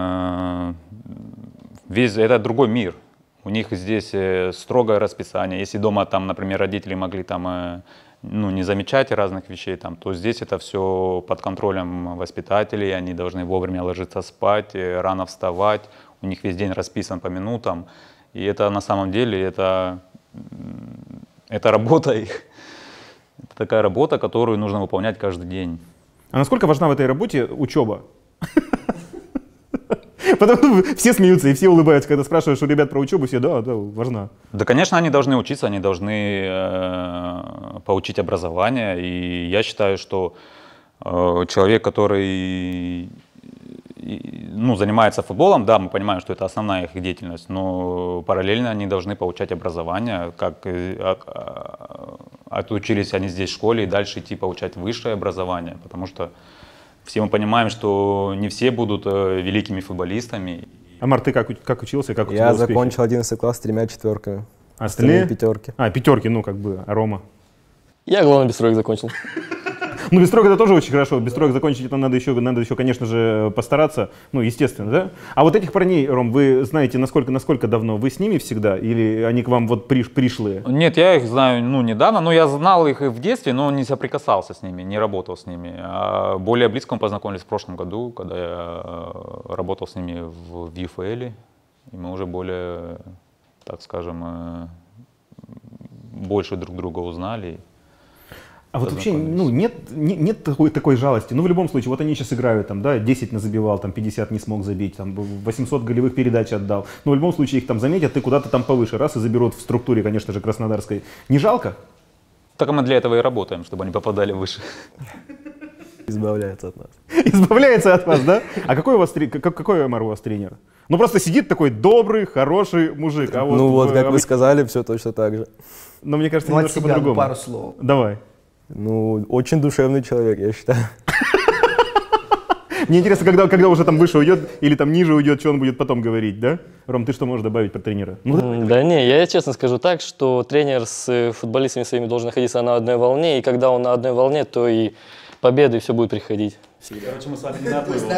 это другой мир. У них здесь строгое расписание. Если дома, там, например, родители могли там, ну, не замечать разных вещей, там, то здесь это все под контролем воспитателей, они должны вовремя ложиться спать, рано вставать, у них весь день расписан по минутам, и это на самом деле, это работа их, это такая работа, которую нужно выполнять каждый день. А насколько важна в этой работе учеба? Потому что все смеются и все улыбаются, когда спрашиваешь у ребят про учебу, все, да, важна. Да, конечно, они должны учиться, они должны получить образование. И я считаю, что человек, который, ну, занимается футболом, да, мы понимаем, что это основная их деятельность, но параллельно они должны получать образование, как отучились они здесь в школе, и дальше идти получать высшее образование, потому что все мы понимаем, что не все будут великими футболистами. Амар, ты как учился, как у тебя Я успехи? закончил 11 класс с 3 четверками. А остальные? Пятерки. А, пятерки, ну как бы, а Рома? Я, главное, без троек закончил. Ну, без троек это тоже очень хорошо. Без троек закончить это надо еще, конечно же, постараться. Ну, естественно, да? А вот этих парней, Ром, вы знаете, насколько давно? Вы с ними всегда? Или они к вам вот пришлые? Нет, я их знаю, ну, недавно, но я знал их и в детстве, но не соприкасался с ними, не работал с ними. А более близко мы познакомились в прошлом году, когда я работал с ними в ЮФЛ, и мы уже более, так скажем, больше друг друга узнали. А вот вообще, ну, нет такой жалости. Ну, в любом случае, вот они сейчас играют, там, да, 10 назабивал, там, 50 не смог забить, там, 800 голевых передач отдал. Но в любом случае их там заметят, ты куда-то там повыше, раз и заберут в структуре, конечно же, краснодарской. Не жалко? Так мы для этого и работаем, чтобы они попадали выше. Избавляется от нас. Избавляется от вас, да? А какой у вас Амар у вас тренер? Ну, просто сидит такой добрый, хороший мужик. А вот ну вот, как вы сказали, все точно так же. Но мне кажется, Ну, от немножко себя по-другому. пару слов. Давай. Ну, очень душевный человек, я считаю. Мне интересно, когда уже там выше уйдет или там ниже уйдет, что он будет потом говорить, да? Ром, ты что можешь добавить про тренера? Ну, Да не, я честно скажу так, что тренер с футболистами своими должен находиться на одной волне, и когда он на одной волне, то и победы, и все будет приходить. Короче, мы с вами не на одной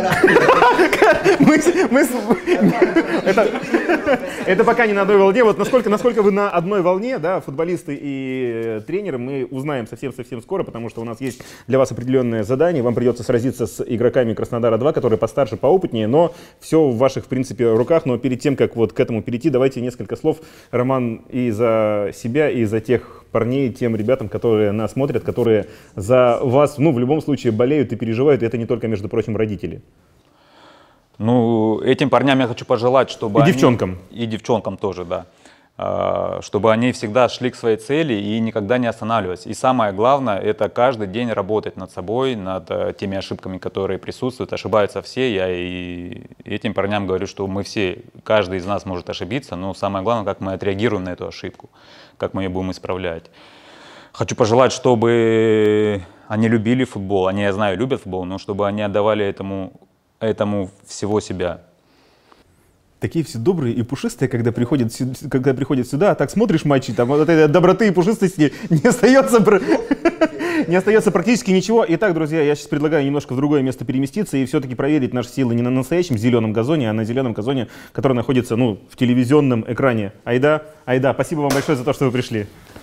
Это пока не на одной волне. Вот насколько вы на одной волне, да, футболисты и тренеры, мы узнаем совсем скоро, потому что у нас есть для вас определенное задание. Вам придется сразиться с игроками Краснодара-2, которые постарше, поопытнее, но все в ваших, в принципе, руках. Но перед тем, как вот к этому перейти, давайте несколько слов, Роман, и за себя, и за тех парней, тем ребятам, которые нас смотрят, которые за вас, ну, в любом случае болеют и переживают. И это не только, между прочим, родители. Ну, этим парням я хочу пожелать, чтобы и девчонкам. И девчонкам тоже, да. Чтобы они всегда шли к своей цели и никогда не останавливались. И самое главное, это каждый день работать над собой, над теми ошибками, которые присутствуют. Ошибаются все. Я и этим парням говорю, что мы все, каждый из нас может ошибиться, но самое главное, как мы отреагируем на эту ошибку, как мы ее будем исправлять. Хочу пожелать, чтобы они любили футбол. Они, я знаю, любят футбол, но чтобы они отдавали этому всего себя. Такие все добрые и пушистые, когда приходят сюда, а так смотришь матчи, там вот этой доброты и пушистости не остается практически ничего. Итак, друзья, я сейчас предлагаю немножко в другое место переместиться и все-таки проверить наши силы не на настоящем зеленом газоне, а на зеленом газоне, который находится, ну, в телевизионном экране. Айда, спасибо вам большое за то, что вы пришли.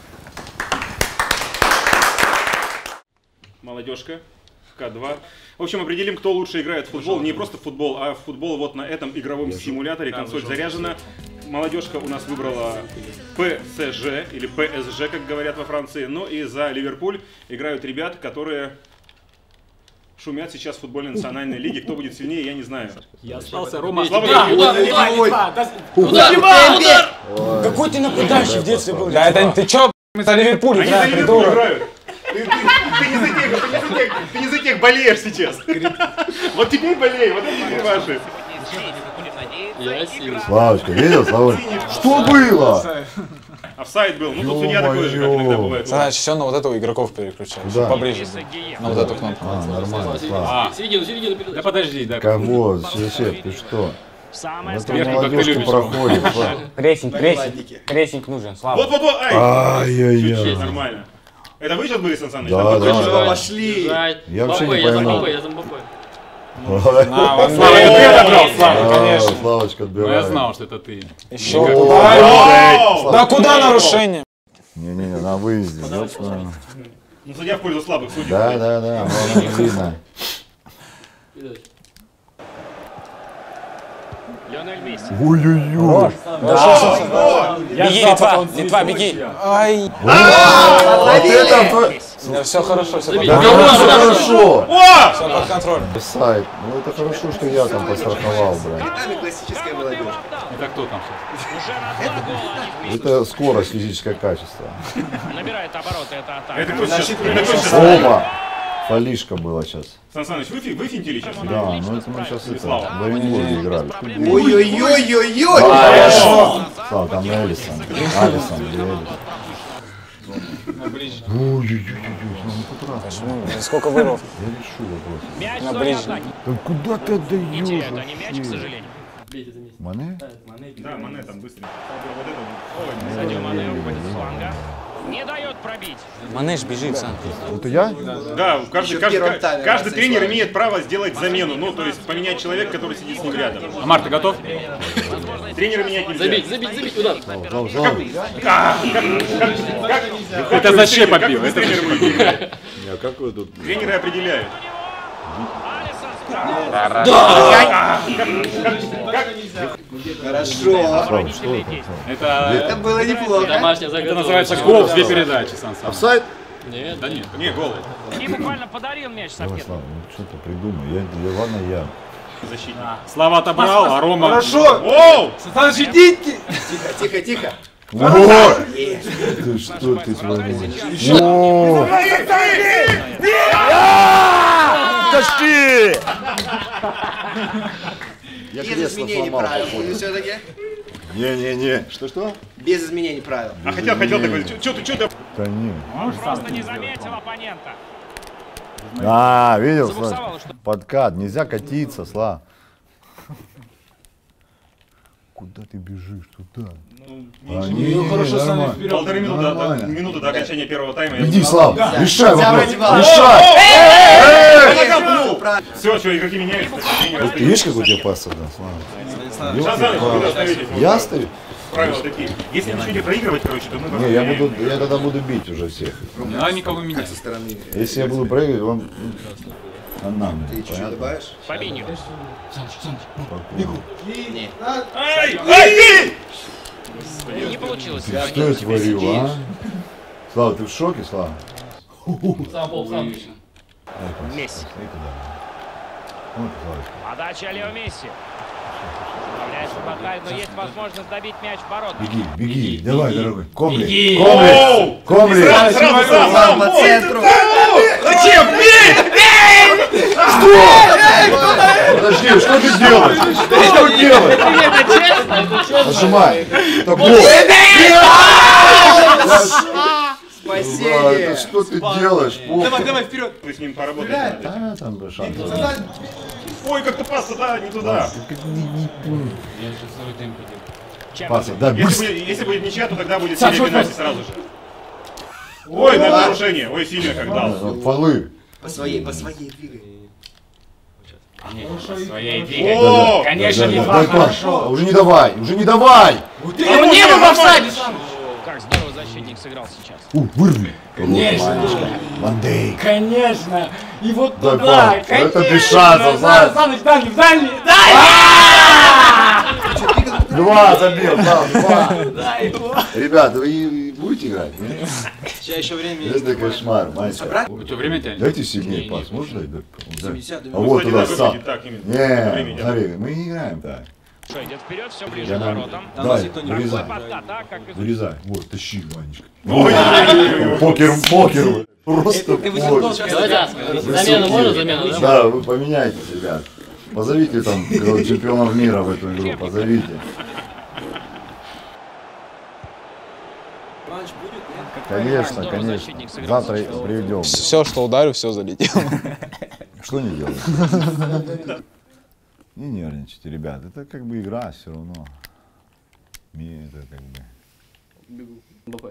Молодежка, К2. В общем, определим, кто лучше играет в футбол. Не просто в футбол, а в футбол вот на этом игровом симуляторе. Консоль заряжена. Молодежка у нас выбрала ПСЖ, или ПСЖ, как говорят во Франции. Но и за Ливерпуль играют ребята, которые шумят сейчас в футбольной национальной лиге. Кто будет сильнее, я не знаю. Я остался, Рома. Удар! Какой ты нападающий в детстве был? Да это ты чё, мы за Ливерпуль Они за Ливерпуль играют. Ты не за тех болеешь сейчас. Вот теперь болей, вот это теперь ваши. Славочка, видел, Славочка? Что было? Офсайд был. Ну тут судья такой же, как иногда бывает. Значит, еще на вот это у игроков переключаешь. Да. Поближе. На вот эту кнопку. Нормально, Слава. Середину. Да подожди, да. Кого? Шеф, ты что? Это молодежку проходит. Прессинг нужен, Слава. Вот, ай! Ай-яй-яй. Нормально. Это вы сейчас были, Сан Саныч? Да. Пошли! Я вообще не пойму. Я за Мбаппе. Конечно. Славочка отбирает. Я знал, что это ты. Еще. Да куда нарушение? Не-не-не, на выезде. Ну, судья в пользу слабых судей. Да, главное, видно. Ой-ой-ой. Беги, Литва, беги. Ай. Вот это... Все хорошо, все под Хорошо. Все под контролем. Сайт. Ну это хорошо, что я там постраховал, блядь. Классическая молодежь. Это кто там сейчас? Это скорость, физическое качество. Набирает обороты, это атака. Это кто сейчас? Опа! Фалишка была сейчас. Сан Саныч, вы финтили сейчас? Да, ну это мы сейчас это, в Оренбурге играли. Ой-ой-ой-ой-ой! Слава, там Элисон. Алисон, Сколько вырвал? Я решу вопрос. На ближе. Да куда ты отдаешь? Это не мяч, к сожалению. Мане? Да, Мане там быстрее. Садио Мане уходит с фланга. Не дает пробить. Манеж бежит сам. Это я? Да, каждый тренер имеет право сделать замену. Ну, то есть поменять человека, который сидит с ним рядом. Амар, ты готов? Тренера менять нельзя. Забить, удар. Это зачем побил? Это Как вы тут? Тренеры определяют. Хорошо. Слава, что это? Это было неплохо. это называется гол в 2 передачи, Сан Саныч. Офсайд? Нет, Да нет. Не, гол. И буквально подарил мяч Давай, сопернику. Слава, ну что-то придумай. Ладно, я. Защитник. Слава отобрал, а Рома... Хорошо! Оу! Защитите! Тихо, тихо. Вот! Ты что ты творишь? Тащи! Я Без кресло изменений сломал, правил. походу. Все-таки? Не-не-не. Что-что? Без изменений правил. А хотел такой, что ты? Да не. Просто не заметил оппонента. А, видел, Забуксовало, Слав? что- Подкат, нельзя катиться, Слав. Куда ты бежишь? Туда. хорошо, сами вперед. Полторы Нормально. минуты до окончания первого тайма. Иди, Слав, решай Взял вопрос. раздевалку. Решай! Все, что, игроки меняются. Ты видишь, как у тебя пас тогда, Слава? Я оставлю? Правила такие. Если ничего не проигрывать, короче, то мы... Не, я тогда буду бить уже всех. Не надо никого менять. Если я буду проигрывать, он нам. Ты чуть-чуть добавишь? Фабиньо. Не получилось. Ты что я творил, а? Слава, ты в шоке, Слава? Месси. Вот, Слава. Подача Лео Месси. Справляется Батай, но есть возможность добить мяч в ворота. Беги, давай, дорогой. Комли, Беги. Комли. Сам по центру. Зачем? Подожди, что ты делаешь? Что ты делаешь? Нажимай. Так вот. Спасение. Это что ты делаешь? Давай вперед. Вы с ним поработаете. Да, там бы шанс. Ой, как-то пас туда, не туда. Паса, да, быстро. Если будет ничья, то тогда будет сильный пенальти сразу же. Ой, на нарушение. Ой, сильно как дал. Фолы. По своей двигай. О! Конечно, не Дай пас. хорошо. Уже не давай. Ты его не был в офсайде. Как здорово защитник сыграл сейчас. Вырви. Конечно. Мандей. Конечно. И вот Дай туда. пас. Это без шансов, Слав. Саныч, дальний. Два забил, Слав, два. Ребята, вы будете играть? Нет? Сейчас еще время. Это кошмар, мальчик. У тебя время тянет? Дайте сильнее пас, можно дать? Да. 70-й А вот туда Кстати, сам. выглядит так именно. Не, Время смотри, мы не играем так. Что, идет вперед, все ближе к воротам. Дай, Такой вырезай. подкат, да, как и Вырезай. Вот, тащи, Ванечка. Покер. Просто покер. Замену можно, замену? Да? Да, вы поменяйтесь, ребят. Позовите там чемпионов мира в эту игру, позовите. Конечно. Завтра приведем. Все, что ударю, все залетело. Что не делать? Не нервничайте, ребят. Это как бы игра все равно. Это как бы.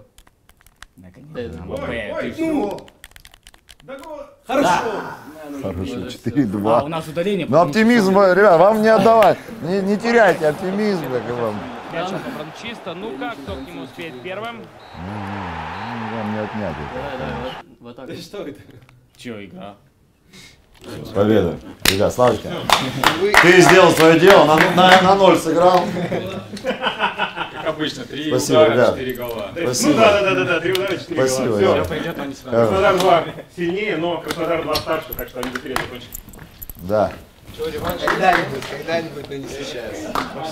Хорошо, 4-2. У нас удаление. Но оптимизм, ребят, вам не отдавать. Не теряйте оптимизм, как и вам. мяч отобран чисто. Ну как, кто к нему успеет первым? Вам не отнять это. Что это? Че, игра? Победа. Ребят, Славочка, ты сделал свое дело, на 0 сыграл. Как обычно, 3 Спасибо, удара, ребят. 4 гола. Спасибо. Ну да, 3 удара, 4 гола. Спасибо, Всё. ребят. Пойдет, но не сразу. Краснодар 2 сильнее, но Краснодар 2 старше, так что они быстрее закончат. Да. Когда-нибудь, но не сейчас.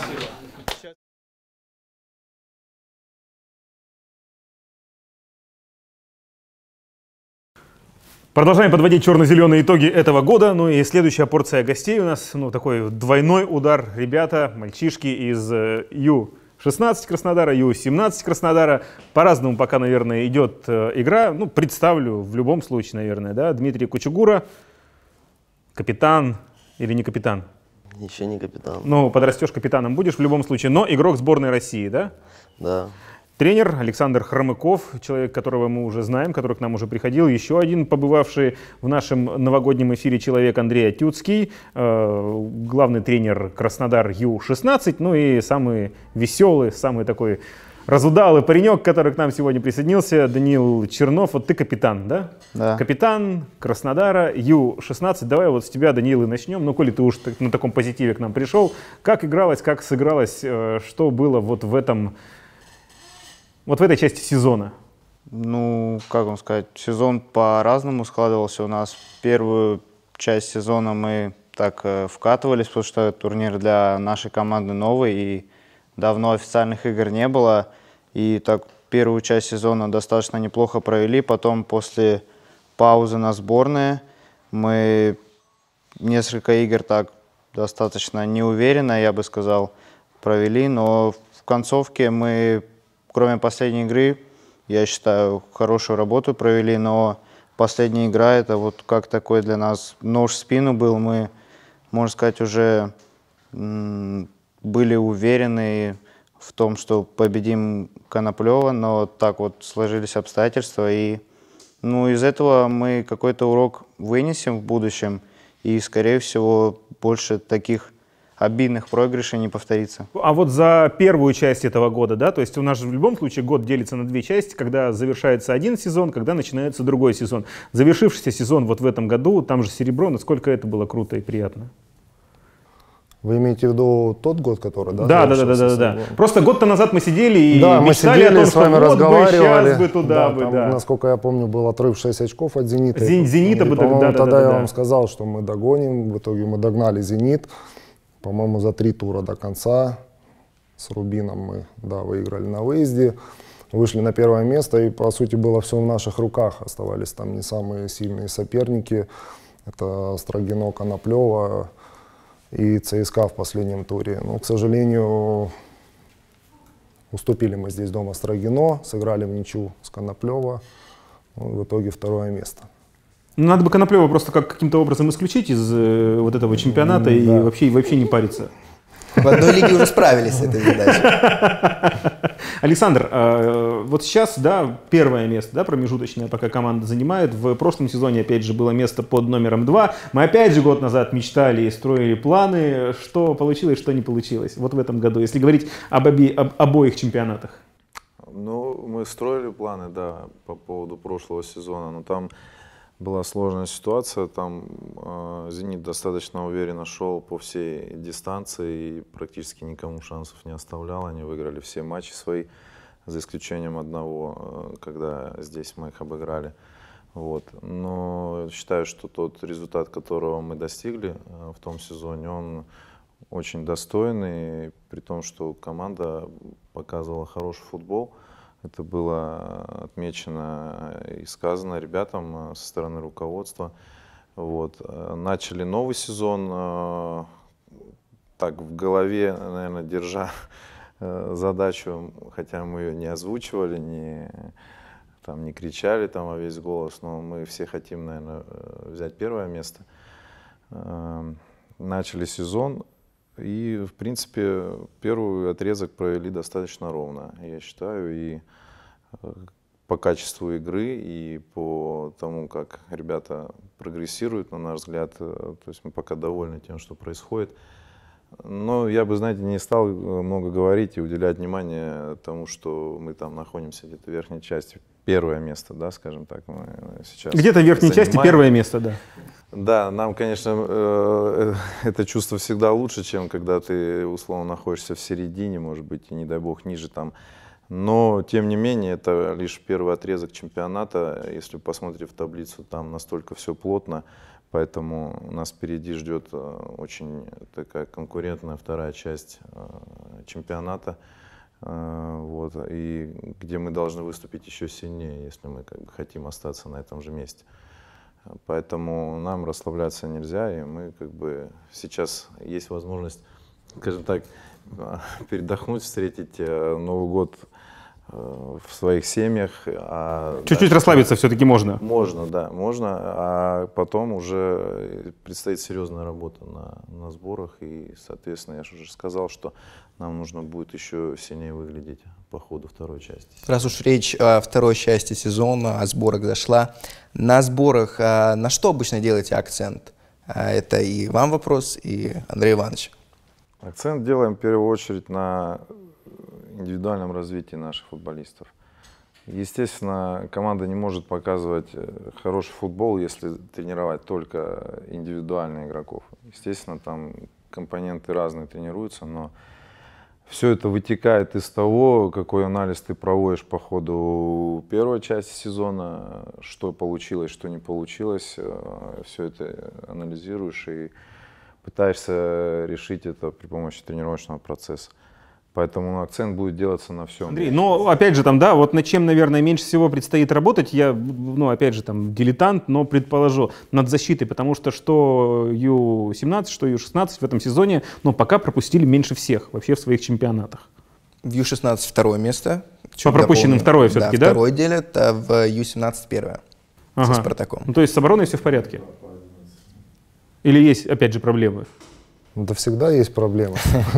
Продолжаем подводить черно-зеленые итоги этого года. Ну и следующая порция гостей у нас, ну, такой двойной удар. Ребята, мальчишки из Ю-16 Краснодара, Ю-17 Краснодара. По-разному пока, наверное, идет игра. Ну, представлю в любом случае, наверное, да. Дмитрий Кучугура, капитан или не капитан? Еще не капитан. Ну, подрастешь, капитаном будешь в любом случае, но игрок сборной России, да? Да. Тренер Александр Хромыков, человек, которого мы уже знаем, который к нам уже приходил. Еще один побывавший в нашем новогоднем эфире человек Андрей Атюцкий, главный тренер Краснодар Ю-16, ну и самый веселый, самый такой разудалый паренек, который к нам сегодня присоединился, Даниил Чернов. Вот ты капитан, да? Да. Капитан Краснодара Ю-16. Давай вот с тебя, Даниил, и начнем. Ну, коли ты уж на таком позитиве к нам пришел, как игралось, как сыгралось, что было вот в этой части сезона? Ну, как вам сказать, сезон по-разному складывался у нас. Первую часть сезона мы так вкатывались, потому что турнир для нашей команды новый, и давно официальных игр не было. И так первую часть сезона достаточно неплохо провели. Потом после паузы на сборные мы несколько игр так достаточно неуверенно, я бы сказал, провели. Но в концовке мы, кроме последней игры, я считаю, хорошую работу провели. Но последняя игра, это вот как такой для нас нож в спину был. Мы, можно сказать, уже были уверены в том, что победим Коноплева, но так вот сложились обстоятельства. И из этого мы какой-то урок вынесем в будущем, и, скорее всего, больше таких обидных проигрышей не повторится. А вот за первую часть этого года, да, то есть у нас же в любом случае год делится на две части, когда завершается один сезон, когда начинается другой сезон. Завершившийся сезон вот в этом году, там же серебро, насколько это было круто и приятно. Вы имеете в виду тот год, который, да? Да. Просто год-то назад мы сидели и мы сидели, о том, с вами что разговаривали. Сейчас бы туда бы, там, насколько я помню, был отрыв 6 очков от «Зенита». «Зенита» бы тогда я вам сказал, что мы догоним. В итоге мы догнали «Зенит». По-моему, за 3 тура до конца. С «Рубином» мы, выиграли на выезде. Вышли на первое место, и, по сути, было все в наших руках. Оставались там не самые сильные соперники. Это Строгино, Коноплева и ЦСКА в последнем туре. Но, к сожалению, уступили мы здесь дома Строгино, сыграли в ничью с Коноплева. В итоге 2-е место. Надо бы Коноплева просто каким-то образом исключить из вот этого чемпионата и вообще не париться. В одной лиге уже справились с этой задачей. Александр, вот сейчас, первое место, промежуточное пока команда занимает. В прошлом сезоне, опять же, было место под номером 2. Мы опять же год назад мечтали и строили планы. Что получилось, что не получилось. Вот в этом году, если говорить об обоих чемпионатах. Мы строили планы, по поводу прошлого сезона, но там была сложная ситуация, там «Зенит» достаточно уверенно шел по всей дистанции и практически никому шансов не оставлял. Они выиграли все матчи свои, за исключением одного, когда здесь мы их обыграли. Но считаю, что тот результат, которого мы достигли в том сезоне, он очень достойный, при том, что команда показывала хороший футбол. Это было отмечено и сказано ребятам со стороны руководства. Начали новый сезон, так в голове, наверное, держа задачу, хотя мы ее не озвучивали, не кричали во весь голос, но мы все хотим, наверное, взять 1-е место. Начали сезон. И, в принципе, первый отрезок провели достаточно ровно, я считаю, и по качеству игры, и по тому, как ребята прогрессируют, на наш взгляд. То есть мы пока довольны тем, что происходит. Но я бы, знаете, не стал много говорить и уделять внимание тому, что мы там находимся где-то в верхней части. 1-е место, скажем так, мы сейчас где-то в верхней части 1-е место, Да, нам, конечно, это чувство всегда лучше, чем когда ты, условно, находишься в середине, может быть, и, не дай бог, ниже там. Но, тем не менее, это лишь первый отрезок чемпионата. Если посмотрите в таблицу, там настолько все плотно, поэтому нас впереди ждет очень такая конкурентная 2-я часть чемпионата. И где мы должны выступить еще сильнее, если мы хотим остаться на этом же месте. Поэтому нам расслабляться нельзя, и мы сейчас есть возможность, скажем так, передохнуть, встретить Новый год в своих семьях. Чуть-чуть расслабиться все-таки можно. Можно, а потом уже предстоит серьезная работа на сборах, и, соответственно, я же уже сказал, что нам нужно будет еще сильнее выглядеть по ходу 2-й части. Раз уж речь о 2-й части сезона, о сборах зашла, на сборах на что обычно делаете акцент? Это и вам вопрос, и Андрей Иванович. Акцент делаем в первую очередь на индивидуальном развитии наших футболистов. Естественно, команда не может показывать хороший футбол, если тренировать только индивидуальных игроков. Естественно, там компоненты разные тренируются, но все это вытекает из того, какой анализ ты проводишь по ходу первой части сезона, что получилось, что не получилось. Все это анализируешь и пытаешься решить это при помощи тренировочного процесса. Поэтому акцент будет делаться на всем. Андрей, но опять же там, да, вот над чем, наверное, меньше всего предстоит работать, я, ну, опять же, там, дилетант, но предположу, над защитой, потому что Ю-17, что Ю-16 в этом сезоне, ну, пока пропустили меньше всех вообще в своих чемпионатах. В Ю-16 второе место. По пропущенным второе все-таки, да? Второе делят, а в Ю-17 первое. Со Спартаком. Ну, то есть с обороной все в порядке? Или есть, опять же, проблемы? Да всегда есть проблемы.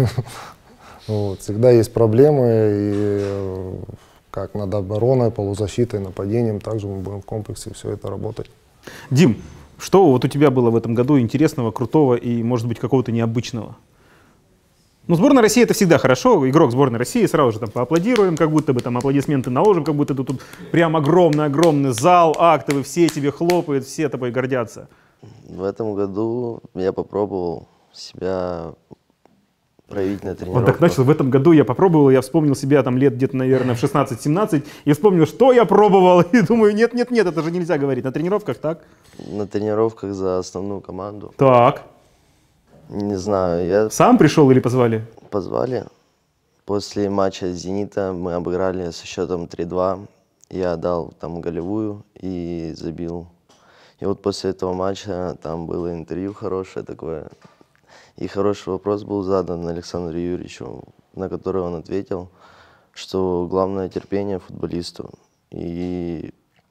Вот, всегда есть проблемы, и как над обороной, полузащитой, нападением, также мы будем в комплексе все это работать. Дим, что вот у тебя было в этом году интересного, крутого и, может быть, какого-то необычного? Ну, сборная России — это всегда хорошо, игрок сборной России, сразу же там поаплодируем, как будто бы там аплодисменты наложим, как будто тут прям огромный-огромный зал актовый, все тебе хлопают, все тобой гордятся. В этом году я попробовал себя проявить на тренировках. Он так начал: в этом году я попробовал, я вспомнил себя там лет где-то, наверное, в 16-17, и вспомнил, что я пробовал, и думаю, нет, это же нельзя говорить. На тренировках, так? На тренировках за основную команду. Так. Не знаю, я... Сам пришел или позвали? Позвали. После матча «Зенита» мы обыграли со счетом 3-2. Я дал там голевую и забил. И вот после этого матча там было интервью хорошее такое. И хороший вопрос был задан Александру Юрьевичу, на который он ответил, что главное терпение футболисту. И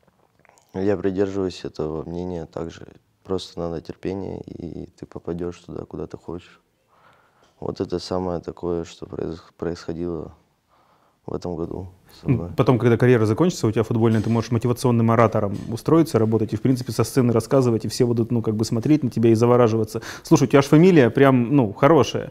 я придерживаюсь этого мнения также. Просто надо терпение, и ты попадешь туда, куда ты хочешь. Вот это самое такое, что происходило в этом году со мной. Потом, когда карьера закончится у тебя футбольная, ты можешь мотивационным оратором устроиться, работать и, в принципе, со сцены рассказывать, и все будут, ну, как бы смотреть на тебя и завораживаться. Слушай, у тебя же фамилия прям, ну, хорошая.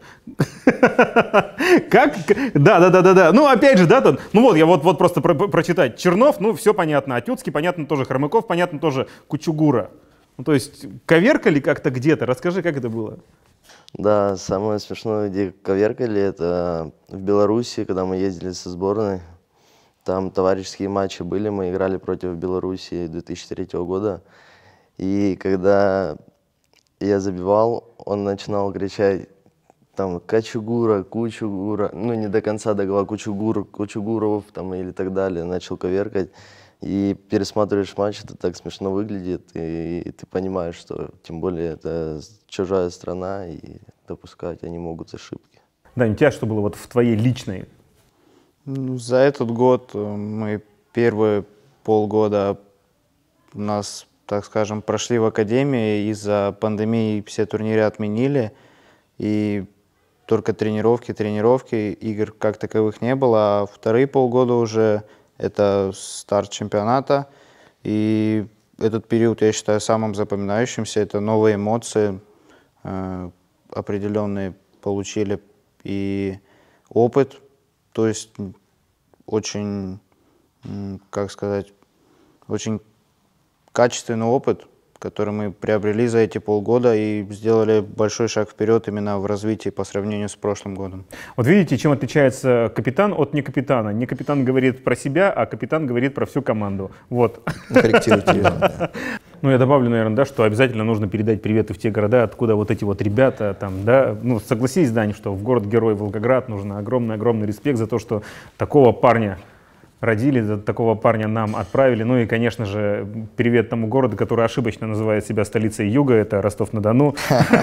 Как? Да. Ну, опять же, да, там, ну вот, я вот просто прочитать. Чернов, ну, все понятно. Атюцкий, понятно тоже. Хромыков, понятно тоже. Кучугура. Ну, то есть, коверкали как-то где-то? Расскажи, как это было? Да, самое смешное, где коверкали, это в Беларуси, когда мы ездили со сборной. Там товарищеские матчи были, мы играли против Беларуси 2003 года. И когда я забивал, он начинал кричать там «Качугура, Кучугура», ну не до конца договор Кучугуров там или так далее, начал коверкать. И пересматриваешь матч, это так смешно выглядит, и ты понимаешь, что тем более это чужая страна, и допускать они могут ошибки. Да, у тебя что было вот в твоей личной? Ну, за этот год мы первые полгода у нас, так скажем, прошли в академии, из-за пандемии все турниры отменили, и только тренировки, игр как таковых не было, а вторые полгода уже это старт чемпионата, и этот период я считаю самым запоминающимся. Это новые эмоции определенные получили и опыт, то есть очень, как сказать, очень качественный опыт, который мы приобрели за эти полгода и сделали большой шаг вперед именно в развитии по сравнению с прошлым годом. Вот видите, чем отличается капитан от не капитана. Не капитан говорит про себя, а капитан говорит про всю команду. Вот. Корректируйте его, да. Ну, я добавлю, наверное, да, что обязательно нужно передать приветы в те города, откуда вот эти вот ребята там, да, ну, согласись, Дань, что в город-герой Волгоград нужно огромный респект за то, что такого парня родили, такого парня нам отправили. Ну и, конечно же, привет тому городу, который ошибочно называет себя столицей Юга, это Ростов-на-Дону.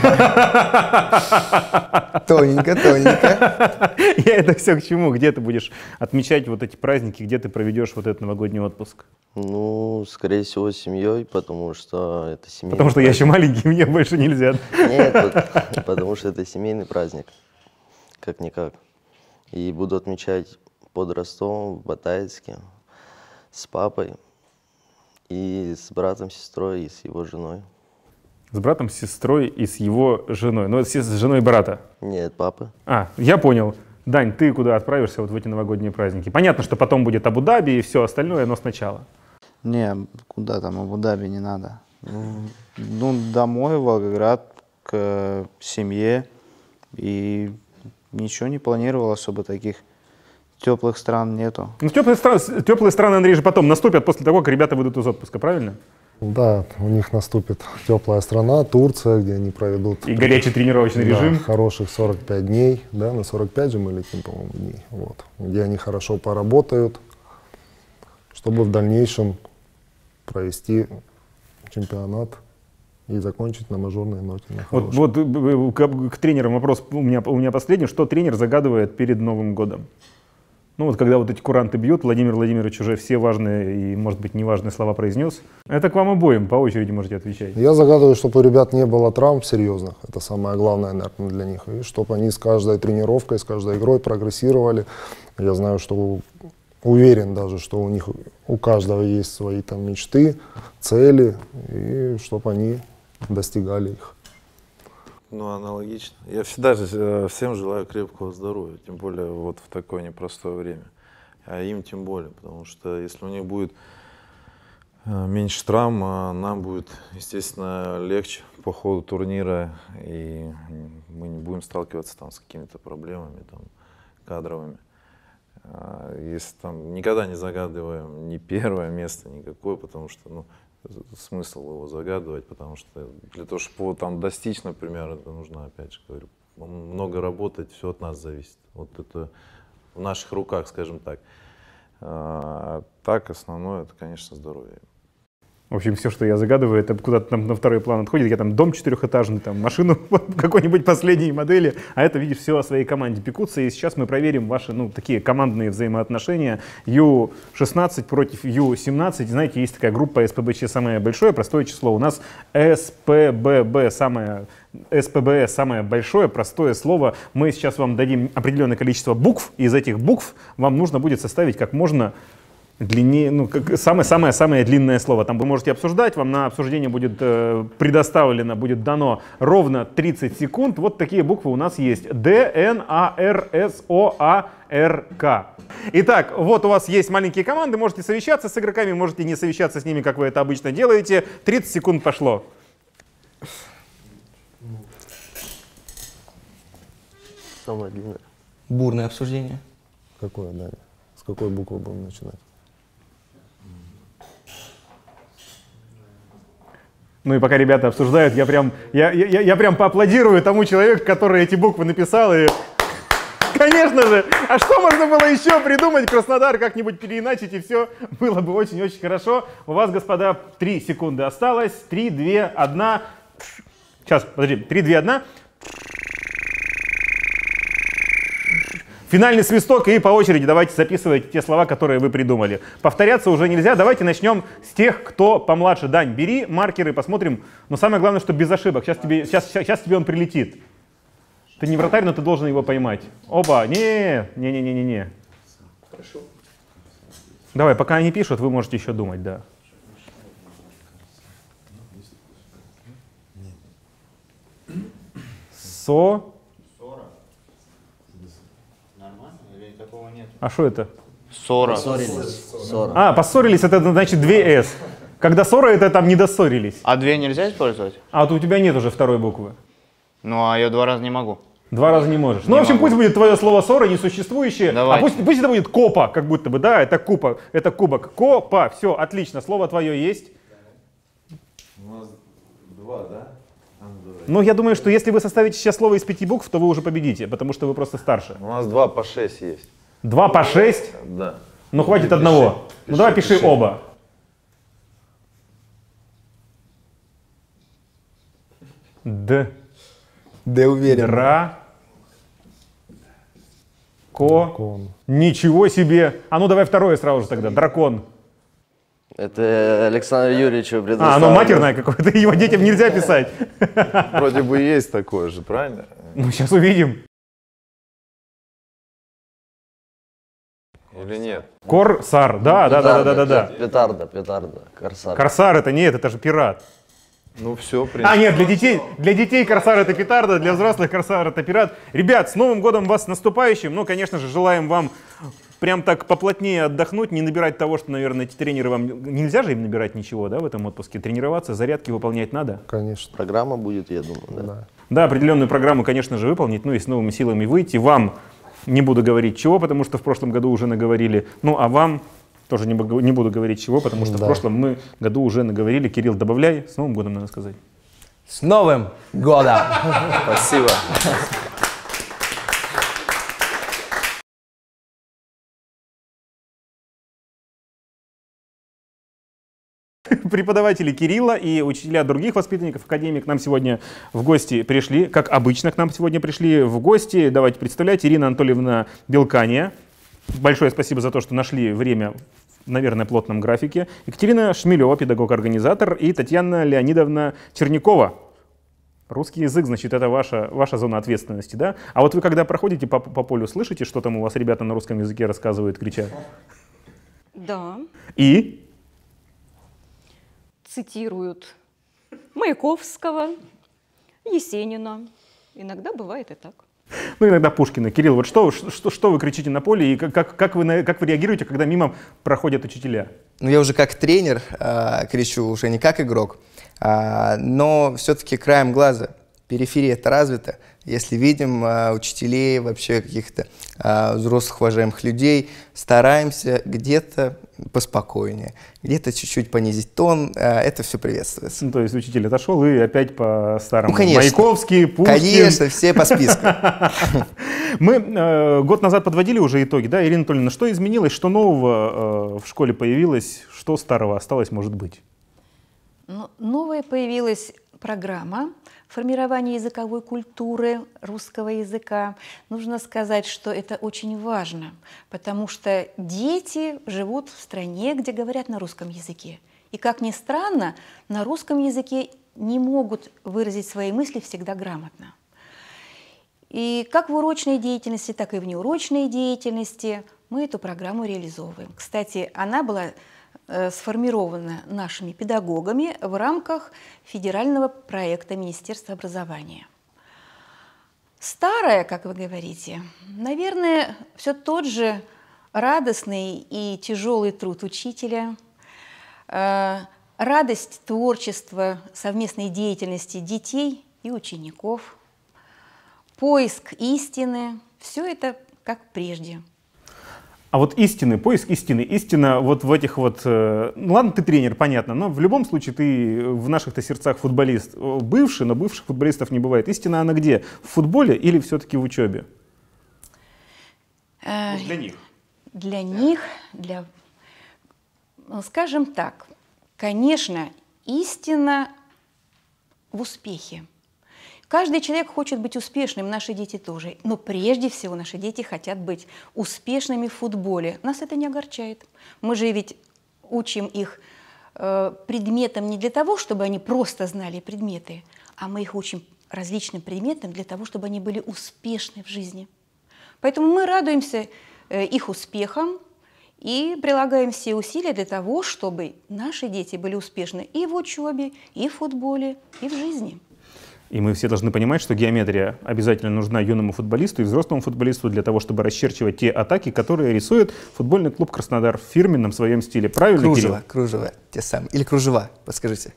Тоненько. Я это все к чему? Где ты будешь отмечать вот эти праздники, где ты проведешь вот этот новогодний отпуск? Ну, скорее всего, с семьей, потому что это семейный Потому что праздник. я еще маленький, мне больше нельзя. Нет, потому что это семейный праздник, как-никак. И буду отмечать под Ростовом, в Батайске, с папой и с братом, сестрой и с его женой. С братом, с сестрой и с его женой. Ну, с женой брата. Нет, папы. А, я понял. Дань, ты куда отправишься вот в эти новогодние праздники? Понятно, что потом будет Абу-Даби и все остальное, но сначала. Не, куда там, Абу-Даби не надо. Ну, домой, в Волгоград, к семье и Ничего не планировал особо таких. Теплых стран нету. Ну, теплые страны, Андрей, же потом наступят после того, как ребята выйдут из отпуска, правильно? Да, у них наступит теплая страна, Турция, где они проведут... И горячий тренировочный режим. Хороших 45 дней, да, на 45 же мы летим, по-моему, дней. Вот, где они хорошо поработают, чтобы в дальнейшем провести чемпионат и закончить на мажорной ноте. Вот к тренерам вопрос у меня последний. Что тренер загадывает перед Новым годом? Ну вот когда вот эти куранты бьют, Владимир Владимирович уже все важные и, может быть, неважные слова произнес. Это к вам обоим, по очереди можете отвечать. Я загадываю, чтобы у ребят не было травм серьезных. Это самое главное, наверное, для них. И чтобы они с каждой тренировкой, с каждой игрой прогрессировали. Я знаю, что уверен даже, что у них у каждого есть свои там мечты, цели, и чтобы они достигали их. Ну, аналогично. Я всегда же всем желаю крепкого здоровья, тем более вот в такое непростое время. А им тем более, потому что если у них будет меньше травм, нам будет, естественно, легче по ходу турнира, и мы не будем сталкиваться там с какими-то проблемами там, кадровыми. Если там никогда не загадываем ни первое место, никакое, потому что, ну, смысл его загадывать, потому что для того, чтобы его там достичь, например, это нужно, опять же говорю, много работать, все от нас зависит. Вот это в наших руках, скажем так. А так основное, это, конечно, здоровье. В общем, все, что я загадываю, это куда-то там на второй план отходит. Я там дом четырехэтажный, там машину какой-нибудь последней модели, а это, видишь, все о своей команде пекутся. И сейчас мы проверим ваши, ну, такие командные взаимоотношения. Ю-16 против Ю-17. Знаете, есть такая группа СПБЧ самое большое, простое число. У нас СПББ самое большое, простое слово. Мы сейчас вам дадим определенное количество букв. И из этих букв вам нужно будет составить как можно длиннее, ну, самое длинное слово. Там вы можете обсуждать, вам на обсуждение будет предоставлено, будет дано ровно 30 секунд. Вот такие буквы у нас есть. Д, Н, А, Р, С, О, А, Р, К. Итак, вот у вас есть маленькие команды, можете совещаться с игроками, можете не совещаться с ними, как вы это обычно делаете. 30 секунд пошло. Самое длинное. Бурное обсуждение. Какое, Даня? С какой буквы будем начинать? Ну и пока ребята обсуждают, я прям поаплодирую тому человеку, который эти буквы написал. И, конечно же, а что можно было еще придумать? Краснодар как-нибудь переиначить, и все было бы очень-очень хорошо. У вас, господа, 3 секунды осталось. 3, 2, 1. Сейчас, подожди. 3, 2, 1. Финальный свисток, и по очереди давайте записывайте те слова, которые вы придумали. Повторяться уже нельзя. Давайте начнем с тех, кто помладше. Дань, бери маркеры, посмотрим. Но самое главное, чтобы без ошибок. Сейчас тебе он прилетит. Ты не вратарь, но ты должен его поймать. Опа, не. Хорошо. Давай, пока они пишут, вы можете еще думать, да. А что это? Ссора. А, поссорились, это значит 2С. Когда ссора, это там не доссорились. А 2 нельзя использовать? А вот у тебя нет уже второй буквы. Ну, а я 2 раза не могу. 2 раза не можешь. Ну, в общем, пусть будет твое слово ссора несуществующее. Давайте. А пусть это будет копа, как будто бы, да, это кубок. Копа, все, отлично, слово твое есть. У нас 2, да? Ну, я думаю, что если вы составите сейчас слово из 5 букв, то вы уже победите, потому что вы просто старше. У нас 2 по 6 есть. 2 по 6? Да. Ну, хватит одного. Ну, давай пиши оба. Д. Д уверен. Дра. Ко. Ничего себе. А ну давай второе сразу же тогда. Дракон. Это Александр Юрьевич предоставил. А, оно матерное какое-то, его детям нельзя писать. Вроде бы есть такое же, правильно? Ну, сейчас увидим. Или нет? Корсар, да. Петарда, корсар. Корсар это нет, это же пират. Ну все, А, нет, для детей корсар это петарда, для взрослых корсар это пират. Ребят, с Новым годом вас, с наступающим. Ну, конечно же, желаем вам прям так поплотнее отдохнуть, не набирать того, что, наверное, эти тренеры вам... Нельзя же им набирать ничего, да, в этом отпуске? Тренироваться, зарядки выполнять надо? Конечно. Программа будет, я думаю, да. Да, определенную программу, конечно же, выполнить, ну и с новыми силами выйти. Вам не буду говорить чего, потому что в прошлом году уже наговорили. Ну, а вам тоже не буду говорить чего, потому что в прошлом году уже наговорили. Кирилл, добавляй. С Новым годом, надо сказать. С Новым годом! Спасибо. Преподаватели Кирилла и учителя других воспитанников Академии к нам сегодня в гости пришли. Как обычно, к нам сегодня пришли в гости. Давайте представлять. Ирина Анатольевна Белкания. Большое спасибо за то, что нашли время в, наверное, плотном графике. Екатерина Шмелева, педагог-организатор. И Татьяна Леонидовна Чернякова. Русский язык, значит, это ваша зона ответственности, да? А вот вы, когда проходите по полю, слышите, что там у вас ребята на русском языке рассказывают, кричат? Да. И? Цитируют Маяковского, Есенина. Иногда бывает и так. Ну, иногда Пушкина. Кирилл, вот что вы кричите на поле и как вы реагируете, когда мимо проходят учителя? Ну, я уже как тренер кричу, уже не как игрок, но все-таки краем глаза. Периферия это развита. Если видим учителей, вообще каких-то взрослых уважаемых людей, стараемся где-то поспокойнее, где-то чуть-чуть понизить тон, это все приветствуется. Ну, то есть учитель отошел и опять по-старому. Ну, конечно. Маяковский, Пушкин. Конечно, все по списку. Мы год назад подводили уже итоги, да, Ирина Анатольевна, что изменилось, что нового в школе появилось, что старого осталось, может быть? Ну, новая появилась программа формирования языковой культуры русского языка. Нужно сказать, что это очень важно, потому что дети живут в стране, где говорят на русском языке. И, как ни странно, на русском языке не могут выразить свои мысли всегда грамотно. И как в урочной деятельности, так и в неурочной деятельности мы эту программу реализовываем. Кстати, она была сформирована нашими педагогами в рамках федерального проекта Министерства образования. Старое, как вы говорите, наверное, все тот же радостный и тяжелый труд учителя, радость творчества, совместной деятельности детей и учеников, поиск истины, все это как прежде. А вот истины, поиск истины, истина вот в этих вот... Ну ладно, ты тренер, понятно, но в любом случае ты в наших-то сердцах футболист. Бывший, но бывших футболистов не бывает. Истина она где? В футболе или все-таки в учебе? Для них. Для них, скажем так, конечно, истина в успехе. Каждый человек хочет быть успешным, наши дети тоже. Но прежде всего наши дети хотят быть успешными в футболе. Нас это не огорчает. Мы же ведь учим их предметам не для того, чтобы они просто знали предметы, а мы их учим различным предметам для того, чтобы они были успешны в жизни. Поэтому мы радуемся их успехам и прилагаем все усилия для того, чтобы наши дети были успешны и в учебе, и в футболе, и в жизни. И мы все должны понимать, что геометрия обязательно нужна юному футболисту и взрослому футболисту для того, чтобы расчерчивать те атаки, которые рисует футбольный клуб «Краснодар» в фирменном своем стиле. Правильно, Кружева, Кирилл? кружева, те самые. Или кружева, подскажите.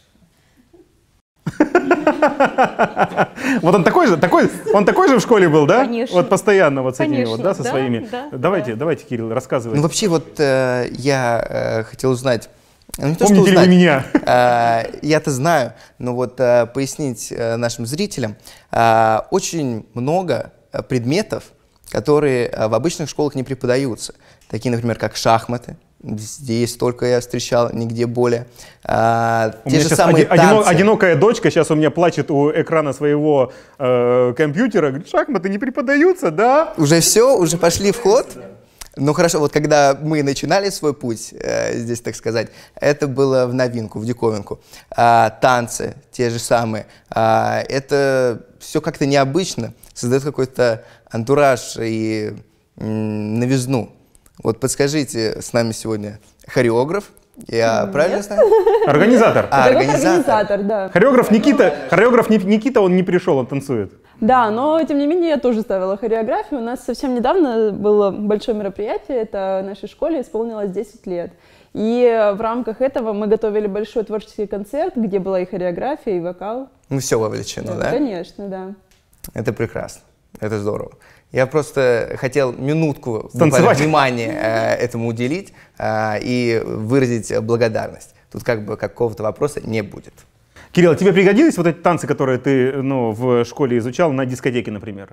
Вот он такой же в школе был, да? Конечно. Вот постоянно вот с этими Конечно, вот, да, со да, своими. да, Давайте, Кирилл, рассказывайте. Ну вообще вот я хотел узнать, ну, не то, Помните что ли вы узнать, меня? Я-то знаю, но вот пояснить нашим зрителям, очень много предметов, которые в обычных школах не преподаются. Такие, например, как шахматы. Здесь только я встречал, нигде более. Те же самые танцы. Одинокая дочка сейчас у меня плачет у экрана своего компьютера. Говорит, шахматы не преподаются, да? Уже все, уже пошли в ход? Ну хорошо, вот когда мы начинали свой путь, здесь так сказать, это было в новинку, в диковинку. Танцы те же самые. Это все как-то необычно, создает какой-то антураж и новизну. Вот подскажите, с нами сегодня хореограф, я правильно знаю? Организатор. Организатор, да. Хореограф Никита, он не пришел, он танцует. Да, но тем не менее я тоже ставила хореографию. У нас совсем недавно было большое мероприятие, это нашей школе исполнилось 10 лет. И в рамках этого мы готовили большой творческий концерт, где была и хореография, и вокал. Ну, все вовлечено, да? Конечно, да. Это прекрасно, это здорово. Я просто хотел минутку внимания этому уделить и выразить благодарность. Тут как бы какого-то вопроса не будет. Кирилл, тебе пригодились вот эти танцы, которые ты в школе изучал, на дискотеке, например?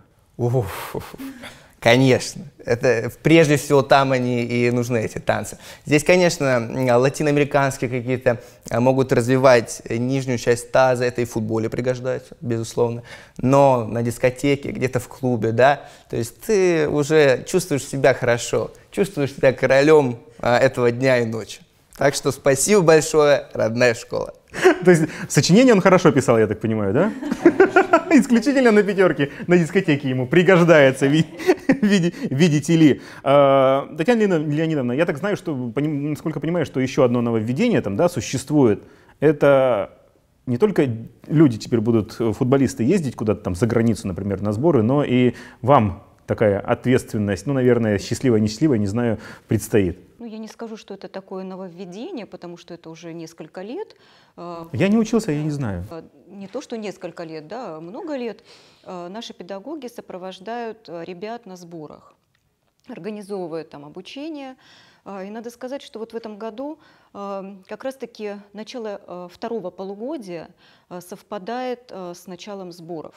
Конечно. Это прежде всего там они и нужны, эти танцы. Здесь, конечно, латиноамериканские какие-то могут развивать нижнюю часть таза, это и в футболе пригождается, безусловно. Но на дискотеке, где-то в клубе, да, то есть ты уже чувствуешь себя хорошо, чувствуешь себя королем этого дня и ночи. Так что спасибо большое, родная школа. То есть сочинение он хорошо писал, я так понимаю, да? Исключительно на пятерке, на дискотеке ему пригождается, видите ли. Татьяна Леонидовна, я так знаю, что, насколько понимаю, что еще одно нововведение там, да, существует. Это не только люди теперь будут, футболисты, ездить куда-то там за границу, например, на сборы, но и вам такая ответственность, ну, наверное, счастливая, несчастливая, не знаю, предстоит. Ну, я не скажу, что это такое нововведение, потому что это уже несколько лет. Я не учился, я не знаю. Не то, что несколько лет, да, много лет. Наши педагоги сопровождают ребят на сборах, организовывают там обучение. И надо сказать, что вот в этом году как раз-таки начало второго полугодия совпадает с началом сборов.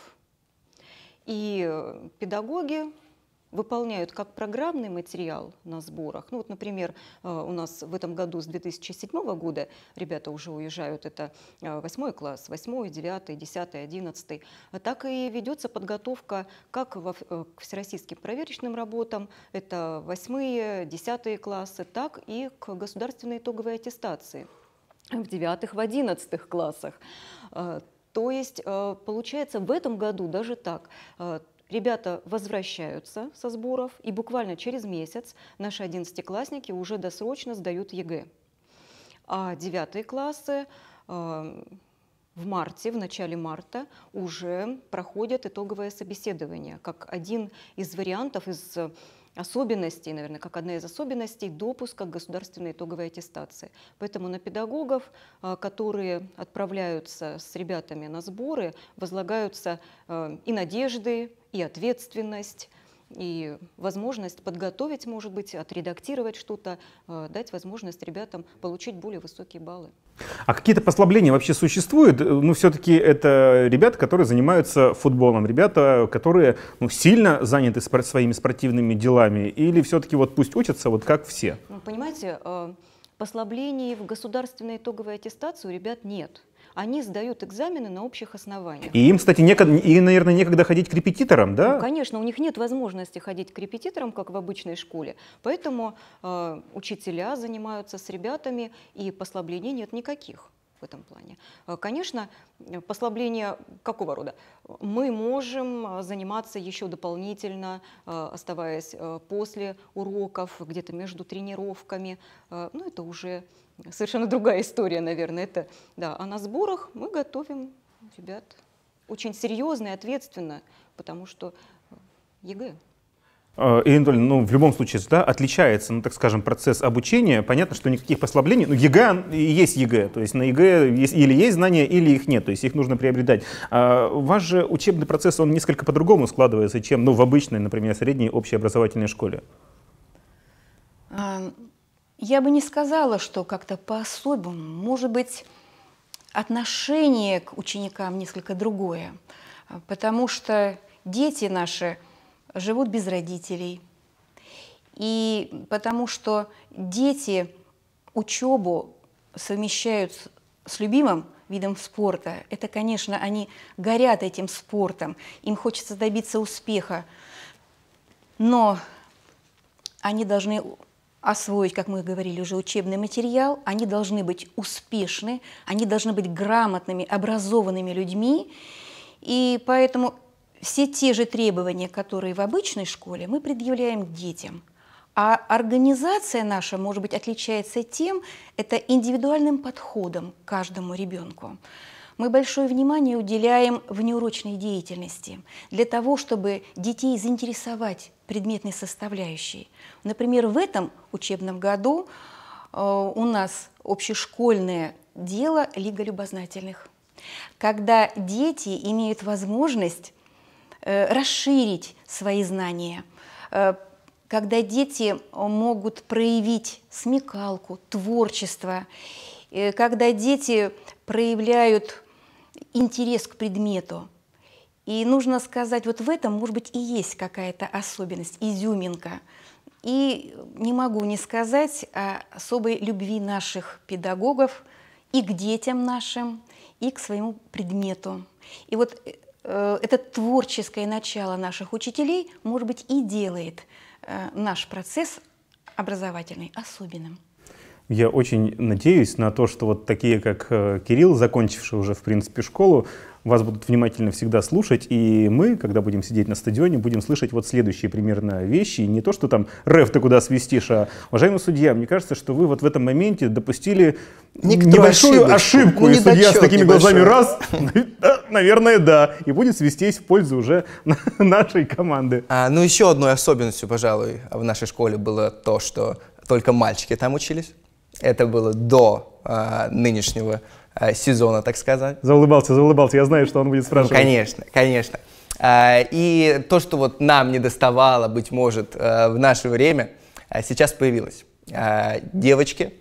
И педагоги выполняют как программный материал на сборах. Ну вот, например, у нас в этом году с 2007 года ребята уже уезжают, это 8 класс, 8, 9, 10, 11. Так и ведется подготовка как к всероссийским проверочным работам, это 8, 10 классы, так и к государственной итоговой аттестации в 9, в 11 классах. То есть, получается, в этом году даже так. Ребята возвращаются со сборов, и буквально через месяц наши 11-классники уже досрочно сдают ЕГЭ. А 9 классы в марте, в начале марта, уже проходят итоговое собеседование, как один из вариантов, из особенностей, наверное, как одна из особенностей допуска к государственной итоговой аттестации. Поэтому на педагогов, которые отправляются с ребятами на сборы, возлагаются и надежды, и ответственность, и возможность подготовить, может быть, отредактировать что-то, дать возможность ребятам получить более высокие баллы. А какие-то послабления вообще существуют? Ну, все-таки это ребята, которые занимаются футболом, ребята, которые сильно заняты своими спортивными делами, или все-таки вот пусть учатся вот как все? Ну, понимаете, послаблений в государственной итоговой аттестации у ребят нет. Они сдают экзамены на общих основаниях. И им, кстати, наверное, некогда ходить к репетиторам, да? Ну, конечно, у них нет возможности ходить к репетиторам, как в обычной школе. Поэтому учителя занимаются с ребятами, и послаблений нет никаких в этом плане. Конечно, послабления какого рода? Мы можем заниматься еще дополнительно, оставаясь после уроков, где-то между тренировками. Ну, это уже совершенно другая история, наверное. Это, да. А на сборах мы готовим ребят очень серьезно и ответственно, потому что ЕГЭ. Ирина Анатольевна, в любом случае, да, отличается, так скажем, процесс обучения. Понятно, что никаких послаблений. ЕГЭ есть ЕГЭ. То есть на ЕГЭ или есть знания, или их нет. То есть их нужно приобретать. Ваш же учебный процесс, он несколько по-другому складывается, чем в обычной, например, средней общеобразовательной школе. Я бы не сказала, что как-то по-особому. Может быть, отношение к ученикам несколько другое. Потому что дети наши живут без родителей. И потому что дети учебу совмещают с любимым видом спорта. Это, конечно, они горят этим спортом, им хочется добиться успеха. Но они должны освоить, как мы говорили уже, учебный материал, они должны быть успешны, они должны быть грамотными, образованными людьми. И поэтому все те же требования, которые в обычной школе, мы предъявляем к детям. А организация наша, может быть, отличается тем, это индивидуальным подходом к каждому ребенку. Мы большое внимание уделяем внеурочной деятельности для того, чтобы детей заинтересовать предметной составляющей. Например, в этом учебном году у нас общешкольное дело «Лига любознательных», когда дети имеют возможность расширить свои знания, когда дети могут проявить смекалку, творчество, когда дети проявляют интерес к предмету. И нужно сказать, вот в этом, может быть, и есть какая-то особенность, изюминка. И не могу не сказать о особой любви наших педагогов и к детям нашим, и к своему предмету. И вот это творческое начало наших учителей, может быть, и делает наш процесс образовательный особенным. Я очень надеюсь на то, что вот такие, как Кирилл, закончившие уже, в принципе, школу, вас будут внимательно всегда слушать, и мы, когда будем сидеть на стадионе, будем слышать вот следующие примерно вещи. И не то, что там «Реф, ты куда свистишь», а «Уважаемый судья, мне кажется, что вы вот в этом моменте допустили небольшую ошибку». И судья с такими глазами раз, наверное, да, и будет свистеть в пользу уже нашей команды. Ну, еще одной особенностью, пожалуй, в нашей школе было то, что только мальчики там учились. Это было до нынешнего сезона, так сказать. Заулыбался, я знаю, что он будет спрашивать. Ну, конечно, конечно. И то, что вот нам не доставало, быть может, в наше время, сейчас появилось. Девочки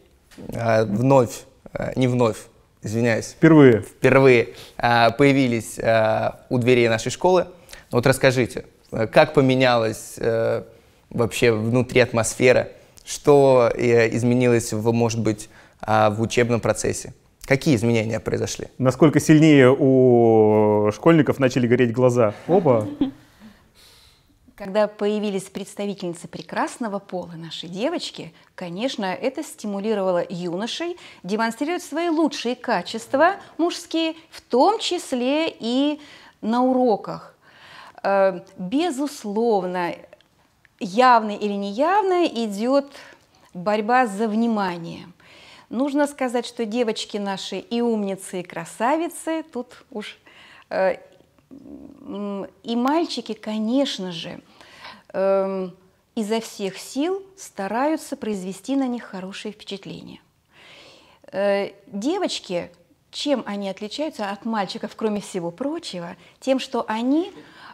впервые появились у дверей нашей школы. Вот расскажите, как поменялась вообще внутри атмосфера, что изменилось, может быть, в учебном процессе? Какие изменения произошли? Насколько сильнее у школьников начали гореть глаза? Опа! Когда появились представительницы прекрасного пола, наши девочки, конечно, это стимулировало юношей демонстрировать свои лучшие качества мужские, в том числе и на уроках. Безусловно, явно или неявно идет борьба за внимание. Нужно сказать, что девочки наши и умницы, и красавицы, тут уж и мальчики, конечно же, изо всех сил стараются произвести на них хорошее впечатление. Девочки, чем они отличаются от мальчиков, кроме всего прочего, тем, что они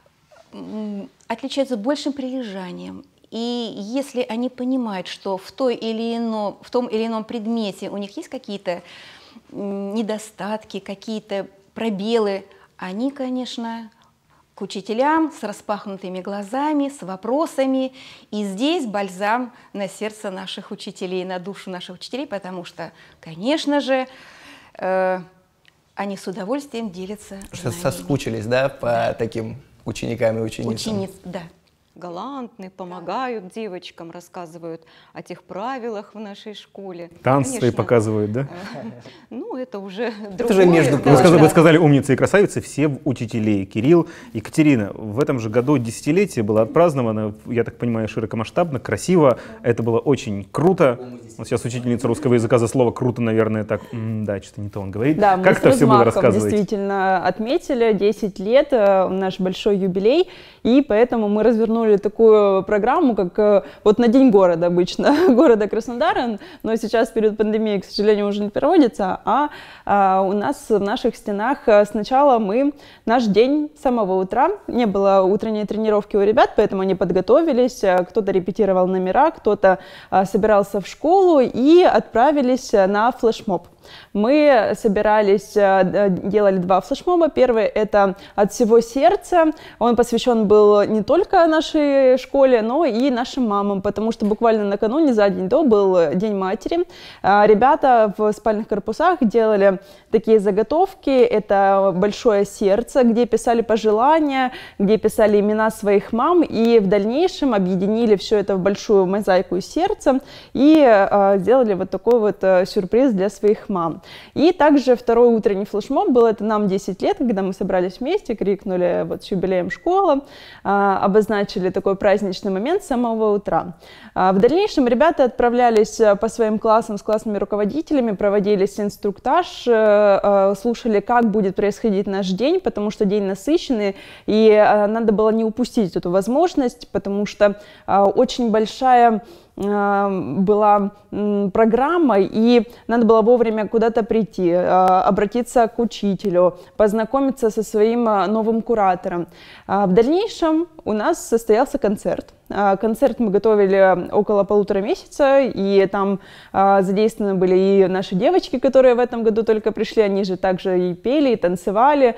отличаются большим прилежанием. И если они понимают, что в том или ином предмете у них есть какие-то недостатки, какие-то пробелы, они, конечно, к учителям с распахнутыми глазами, с вопросами. И здесь бальзам на сердце наших учителей, на душу наших учителей, потому что, конечно же, они с удовольствием делятся знаниями. Соскучились, да, по таким ученикам и ученицам? Да. Галантны, помогают девочкам, рассказывают о тех правилах в нашей школе. Танцы свои показывают, да? Ну, это уже другое. Это же между прочим. Вы сказали умницы и красавицы, все учителей. Кирилл, Екатерина, в этом же году десятилетие было отпраздновано, я так понимаю, широкомасштабно, красиво. Это было очень круто. Вот сейчас учительница русского языка за слово «круто», наверное, так, да, что-то не то он говорит. Да, как это все было рассказывать? Действительно отметили 10 лет, наш большой юбилей, и поэтому мы развернули такую программу, как вот на День города обычно, города Краснодара, но сейчас перед пандемией, к сожалению, уже не проводится, а у нас в наших стенах сначала наш день с самого утра, не было утренней тренировки у ребят, поэтому они подготовились, кто-то репетировал номера, кто-то собирался в школу и отправились на флешмоб. Мы собирались, делали 2 флешмоба. Первый — это «От всего сердца». Он посвящен был не только нашей школе, но и нашим мамам, потому что буквально накануне, за день до, был День матери. Ребята в спальных корпусах делали такие заготовки. Это «Большое сердце», где писали пожелания, где писали имена своих мам, и в дальнейшем объединили все это в большую мозаику из сердца и сделали вот такой вот сюрприз для своих мам. мам. И также второй утренний флешмоб был, это нам 10 лет, когда мы собрались вместе, крикнули вот с юбилеем школа, обозначили такой праздничный момент с самого утра. В дальнейшем ребята отправлялись по своим классам с классными руководителями, проводились инструктаж, слушали, как будет происходить наш день, потому что день насыщенный, и надо было не упустить эту возможность, потому что очень большая была программа, и надо было вовремя куда-то прийти, обратиться к учителю, познакомиться со своим новым куратором. В дальнейшем у нас состоялся концерт. Концерт мы готовили около 1,5 месяца, и там задействованы были и наши девочки, которые в этом году только пришли, они же также и пели, и танцевали,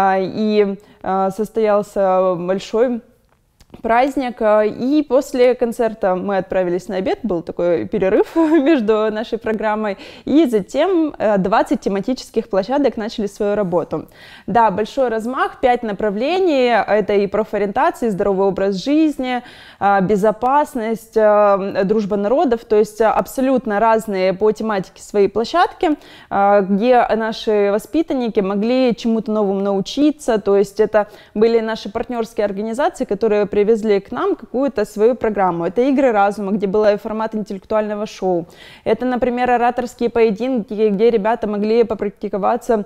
и состоялся большой праздник, и после концерта мы отправились на обед, был такой перерыв между нашей программой, и затем 20 тематических площадок начали свою работу. Да, большой размах, 5 направлений, это и профориентация, и здоровый образ жизни, безопасность, дружба народов, то есть абсолютно разные по тематике свои площадки, где наши воспитанники могли чему-то новому научиться, то есть это были наши партнерские организации, которые привезли к нам какую-то свою программу. Это игры разума, где был формат интеллектуального шоу. Это, например, ораторские поединки, где ребята могли попрактиковаться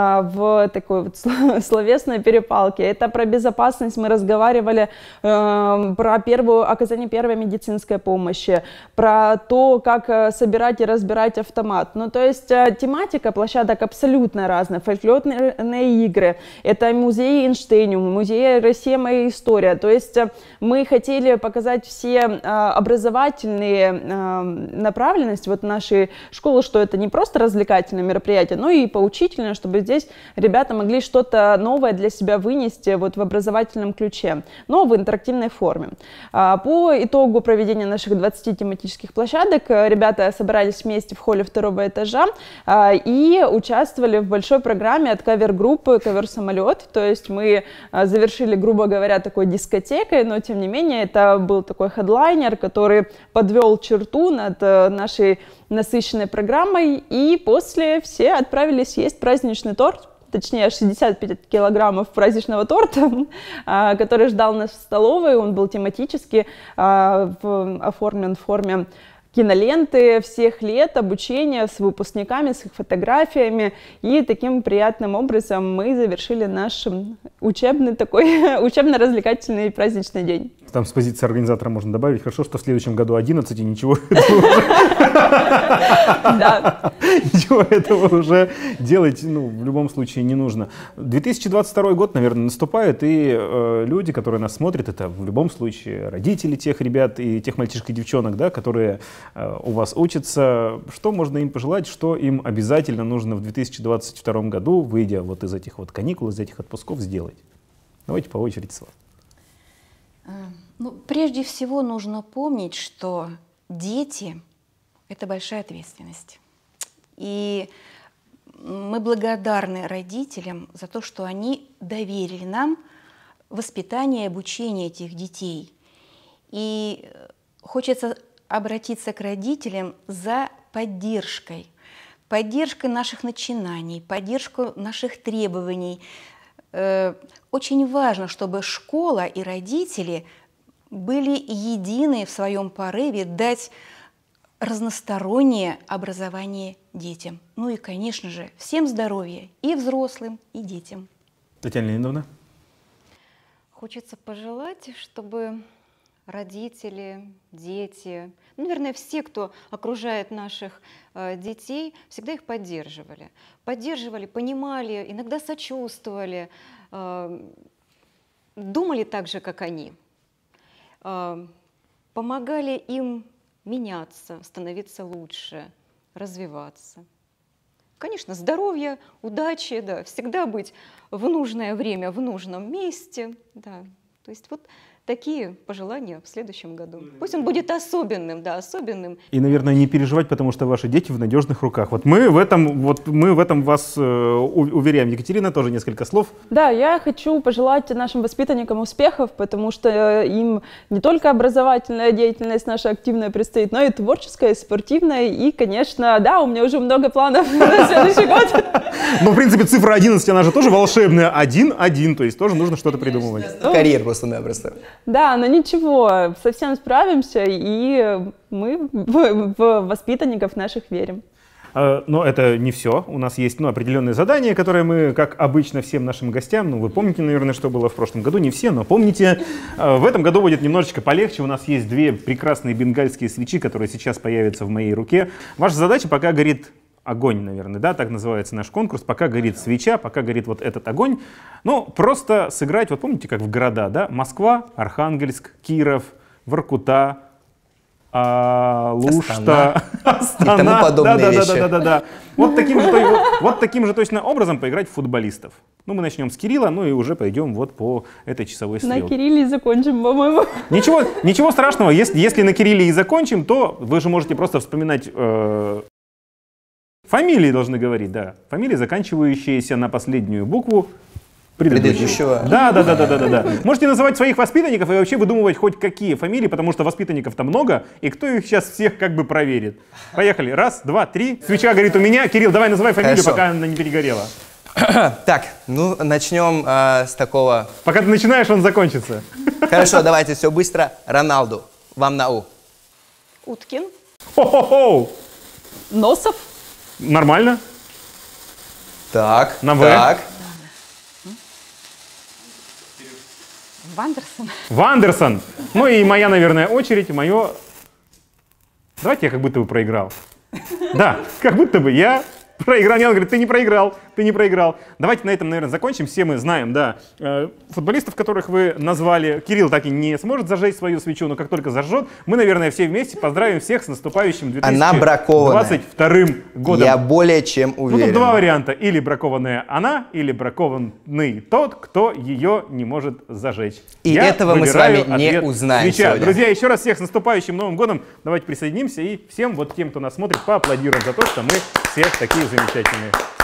в такой вот словесной перепалке. Это про безопасность мы разговаривали, про оказание первой медицинской помощи, про то, как собирать и разбирать автомат. Ну, то есть тематика площадок абсолютно разная. Фольклорные игры, это музей Эйнштейниум, музей «Россия. Моя история». То есть мы хотели показать все образовательные направленности вот нашей школы, что это не просто развлекательное мероприятие, но и поучительное, чтобы здесь ребята могли что-то новое для себя вынести вот в образовательном ключе, но в интерактивной форме. По итогу проведения наших 20 тематических площадок ребята собрались вместе в холле 2-го этажа и участвовали в большой программе от кавер-группы «Ковер-самолет». То есть мы завершили, грубо говоря, такой дискотекой, но тем не менее это был такой хедлайнер, который подвел черту над нашей насыщенной программой, и после все отправились есть праздничный торт, точнее 65 килограммов праздничного торта, который ждал нас в столовой. Он был тематически оформлен в форме киноленты всех лет обучения с выпускниками, с их фотографиями, и таким приятным образом мы завершили наш учебный такой, учебно-развлекательный праздничный день. Там с позиции организатора можно добавить, хорошо, что в следующем году 11 и ничего этого уже делать, ну, в любом случае не нужно. 2022 год, наверное, наступает, и люди, которые нас смотрят, это в любом случае родители тех ребят и тех мальчишек и девчонок, да, которые у вас учатся. Что можно им пожелать, что им обязательно нужно в 2022 году, выйдя вот из этих вот каникул, из этих отпусков, сделать? Давайте по очереди с вас. Ну, прежде всего нужно помнить, что дети – это большая ответственность. И мы благодарны родителям за то, что они доверили нам воспитание и обучение этих детей. И хочется обратиться к родителям за поддержкой. Поддержкой наших начинаний, поддержкой наших требований. Очень важно, чтобы школа и родители были едины в своем порыве дать разностороннее образование детям. Ну и, конечно же, всем здоровья, и взрослым, и детям. Татьяна Леонидовна? Хочется пожелать, чтобы родители, дети, ну, наверное, все, кто окружает наших детей, всегда их поддерживали. Поддерживали, понимали, иногда сочувствовали, думали так же, как они. Помогали им меняться, становиться лучше, развиваться. Конечно, здоровья, удачи, да, всегда быть в нужное время, в нужном месте. Да. То есть вот такие пожелания в следующем году. Пусть он будет особенным, да, особенным. И, наверное, не переживать, потому что ваши дети в надежных руках. Вот мы в этом вас уверяем. Екатерина, тоже несколько слов. Да, я хочу пожелать нашим воспитанникам успехов, потому что им не только образовательная деятельность наша активная предстоит, но и творческая, и спортивная. И, конечно, да, у меня уже много планов на следующий год. Ну, в принципе, цифра 11, она же тоже волшебная. 1-1, то есть тоже нужно что-то придумывать. Карьер просто-напросто. Да, но ничего, совсем справимся, и мы в воспитанников наших верим. Но это не все. У нас есть определенные задания, которые мы, как обычно, всем нашим гостям, вы помните, наверное, что было в прошлом году, не все, но помните, в этом году будет немножечко полегче. У нас есть две прекрасные бенгальские свечи, которые сейчас появятся в моей руке. Ваша задача, пока горит огонь, наверное, да, так называется наш конкурс, пока горит свеча, пока горит вот этот огонь, просто сыграть, вот помните, как в города, да, Москва, Архангельск, Киров, Воркута, Лушта, Астана, и тому подобные вещи. Да. Вот таким же точно образом поиграть в футболистов. Мы начнем с Кирилла, и уже пойдем вот по этой часовой стрелке. На Кирилле и закончим, по-моему. Ничего страшного, если на Кирилле и закончим, то вы же можете просто вспоминать... Фамилии должны говорить, да. Фамилии, заканчивающиеся на последнюю букву предыдущего. Да. Можете называть своих воспитанников и вообще выдумывать хоть какие фамилии, потому что воспитанников-то много, и кто их сейчас всех как бы проверит. Поехали. 1, 2, 3. Свеча горит у меня. Кирилл, давай называй фамилию, пока она не перегорела. Так, начнем с такого... Пока ты начинаешь, он закончится. Хорошо, давайте все быстро. Роналду. Вам на У. Уткин. Хо-хо-хо. Носов. Нормально. Так, на В. Так. Вандерсон. И моя, наверное, очередь. Давайте я как будто бы проиграл. Да, как будто бы я проиграл. Он говорит, ты не проиграл. Давайте на этом, наверное, закончим. Все мы знаем, да, футболистов, которых вы назвали. Кирилл так и не сможет зажечь свою свечу, но как только зажжет, мы, наверное, все вместе поздравим всех с наступающим 2022 годом. Я более чем уверен. Тут два варианта. Или бракованная она, или бракованный тот, кто ее не может зажечь. И этого мы с вами не узнаем сегодня. Друзья, еще раз всех с наступающим Новым годом. Давайте присоединимся и всем тем, кто нас смотрит, поаплодируем за то, что мы все такие замечательные.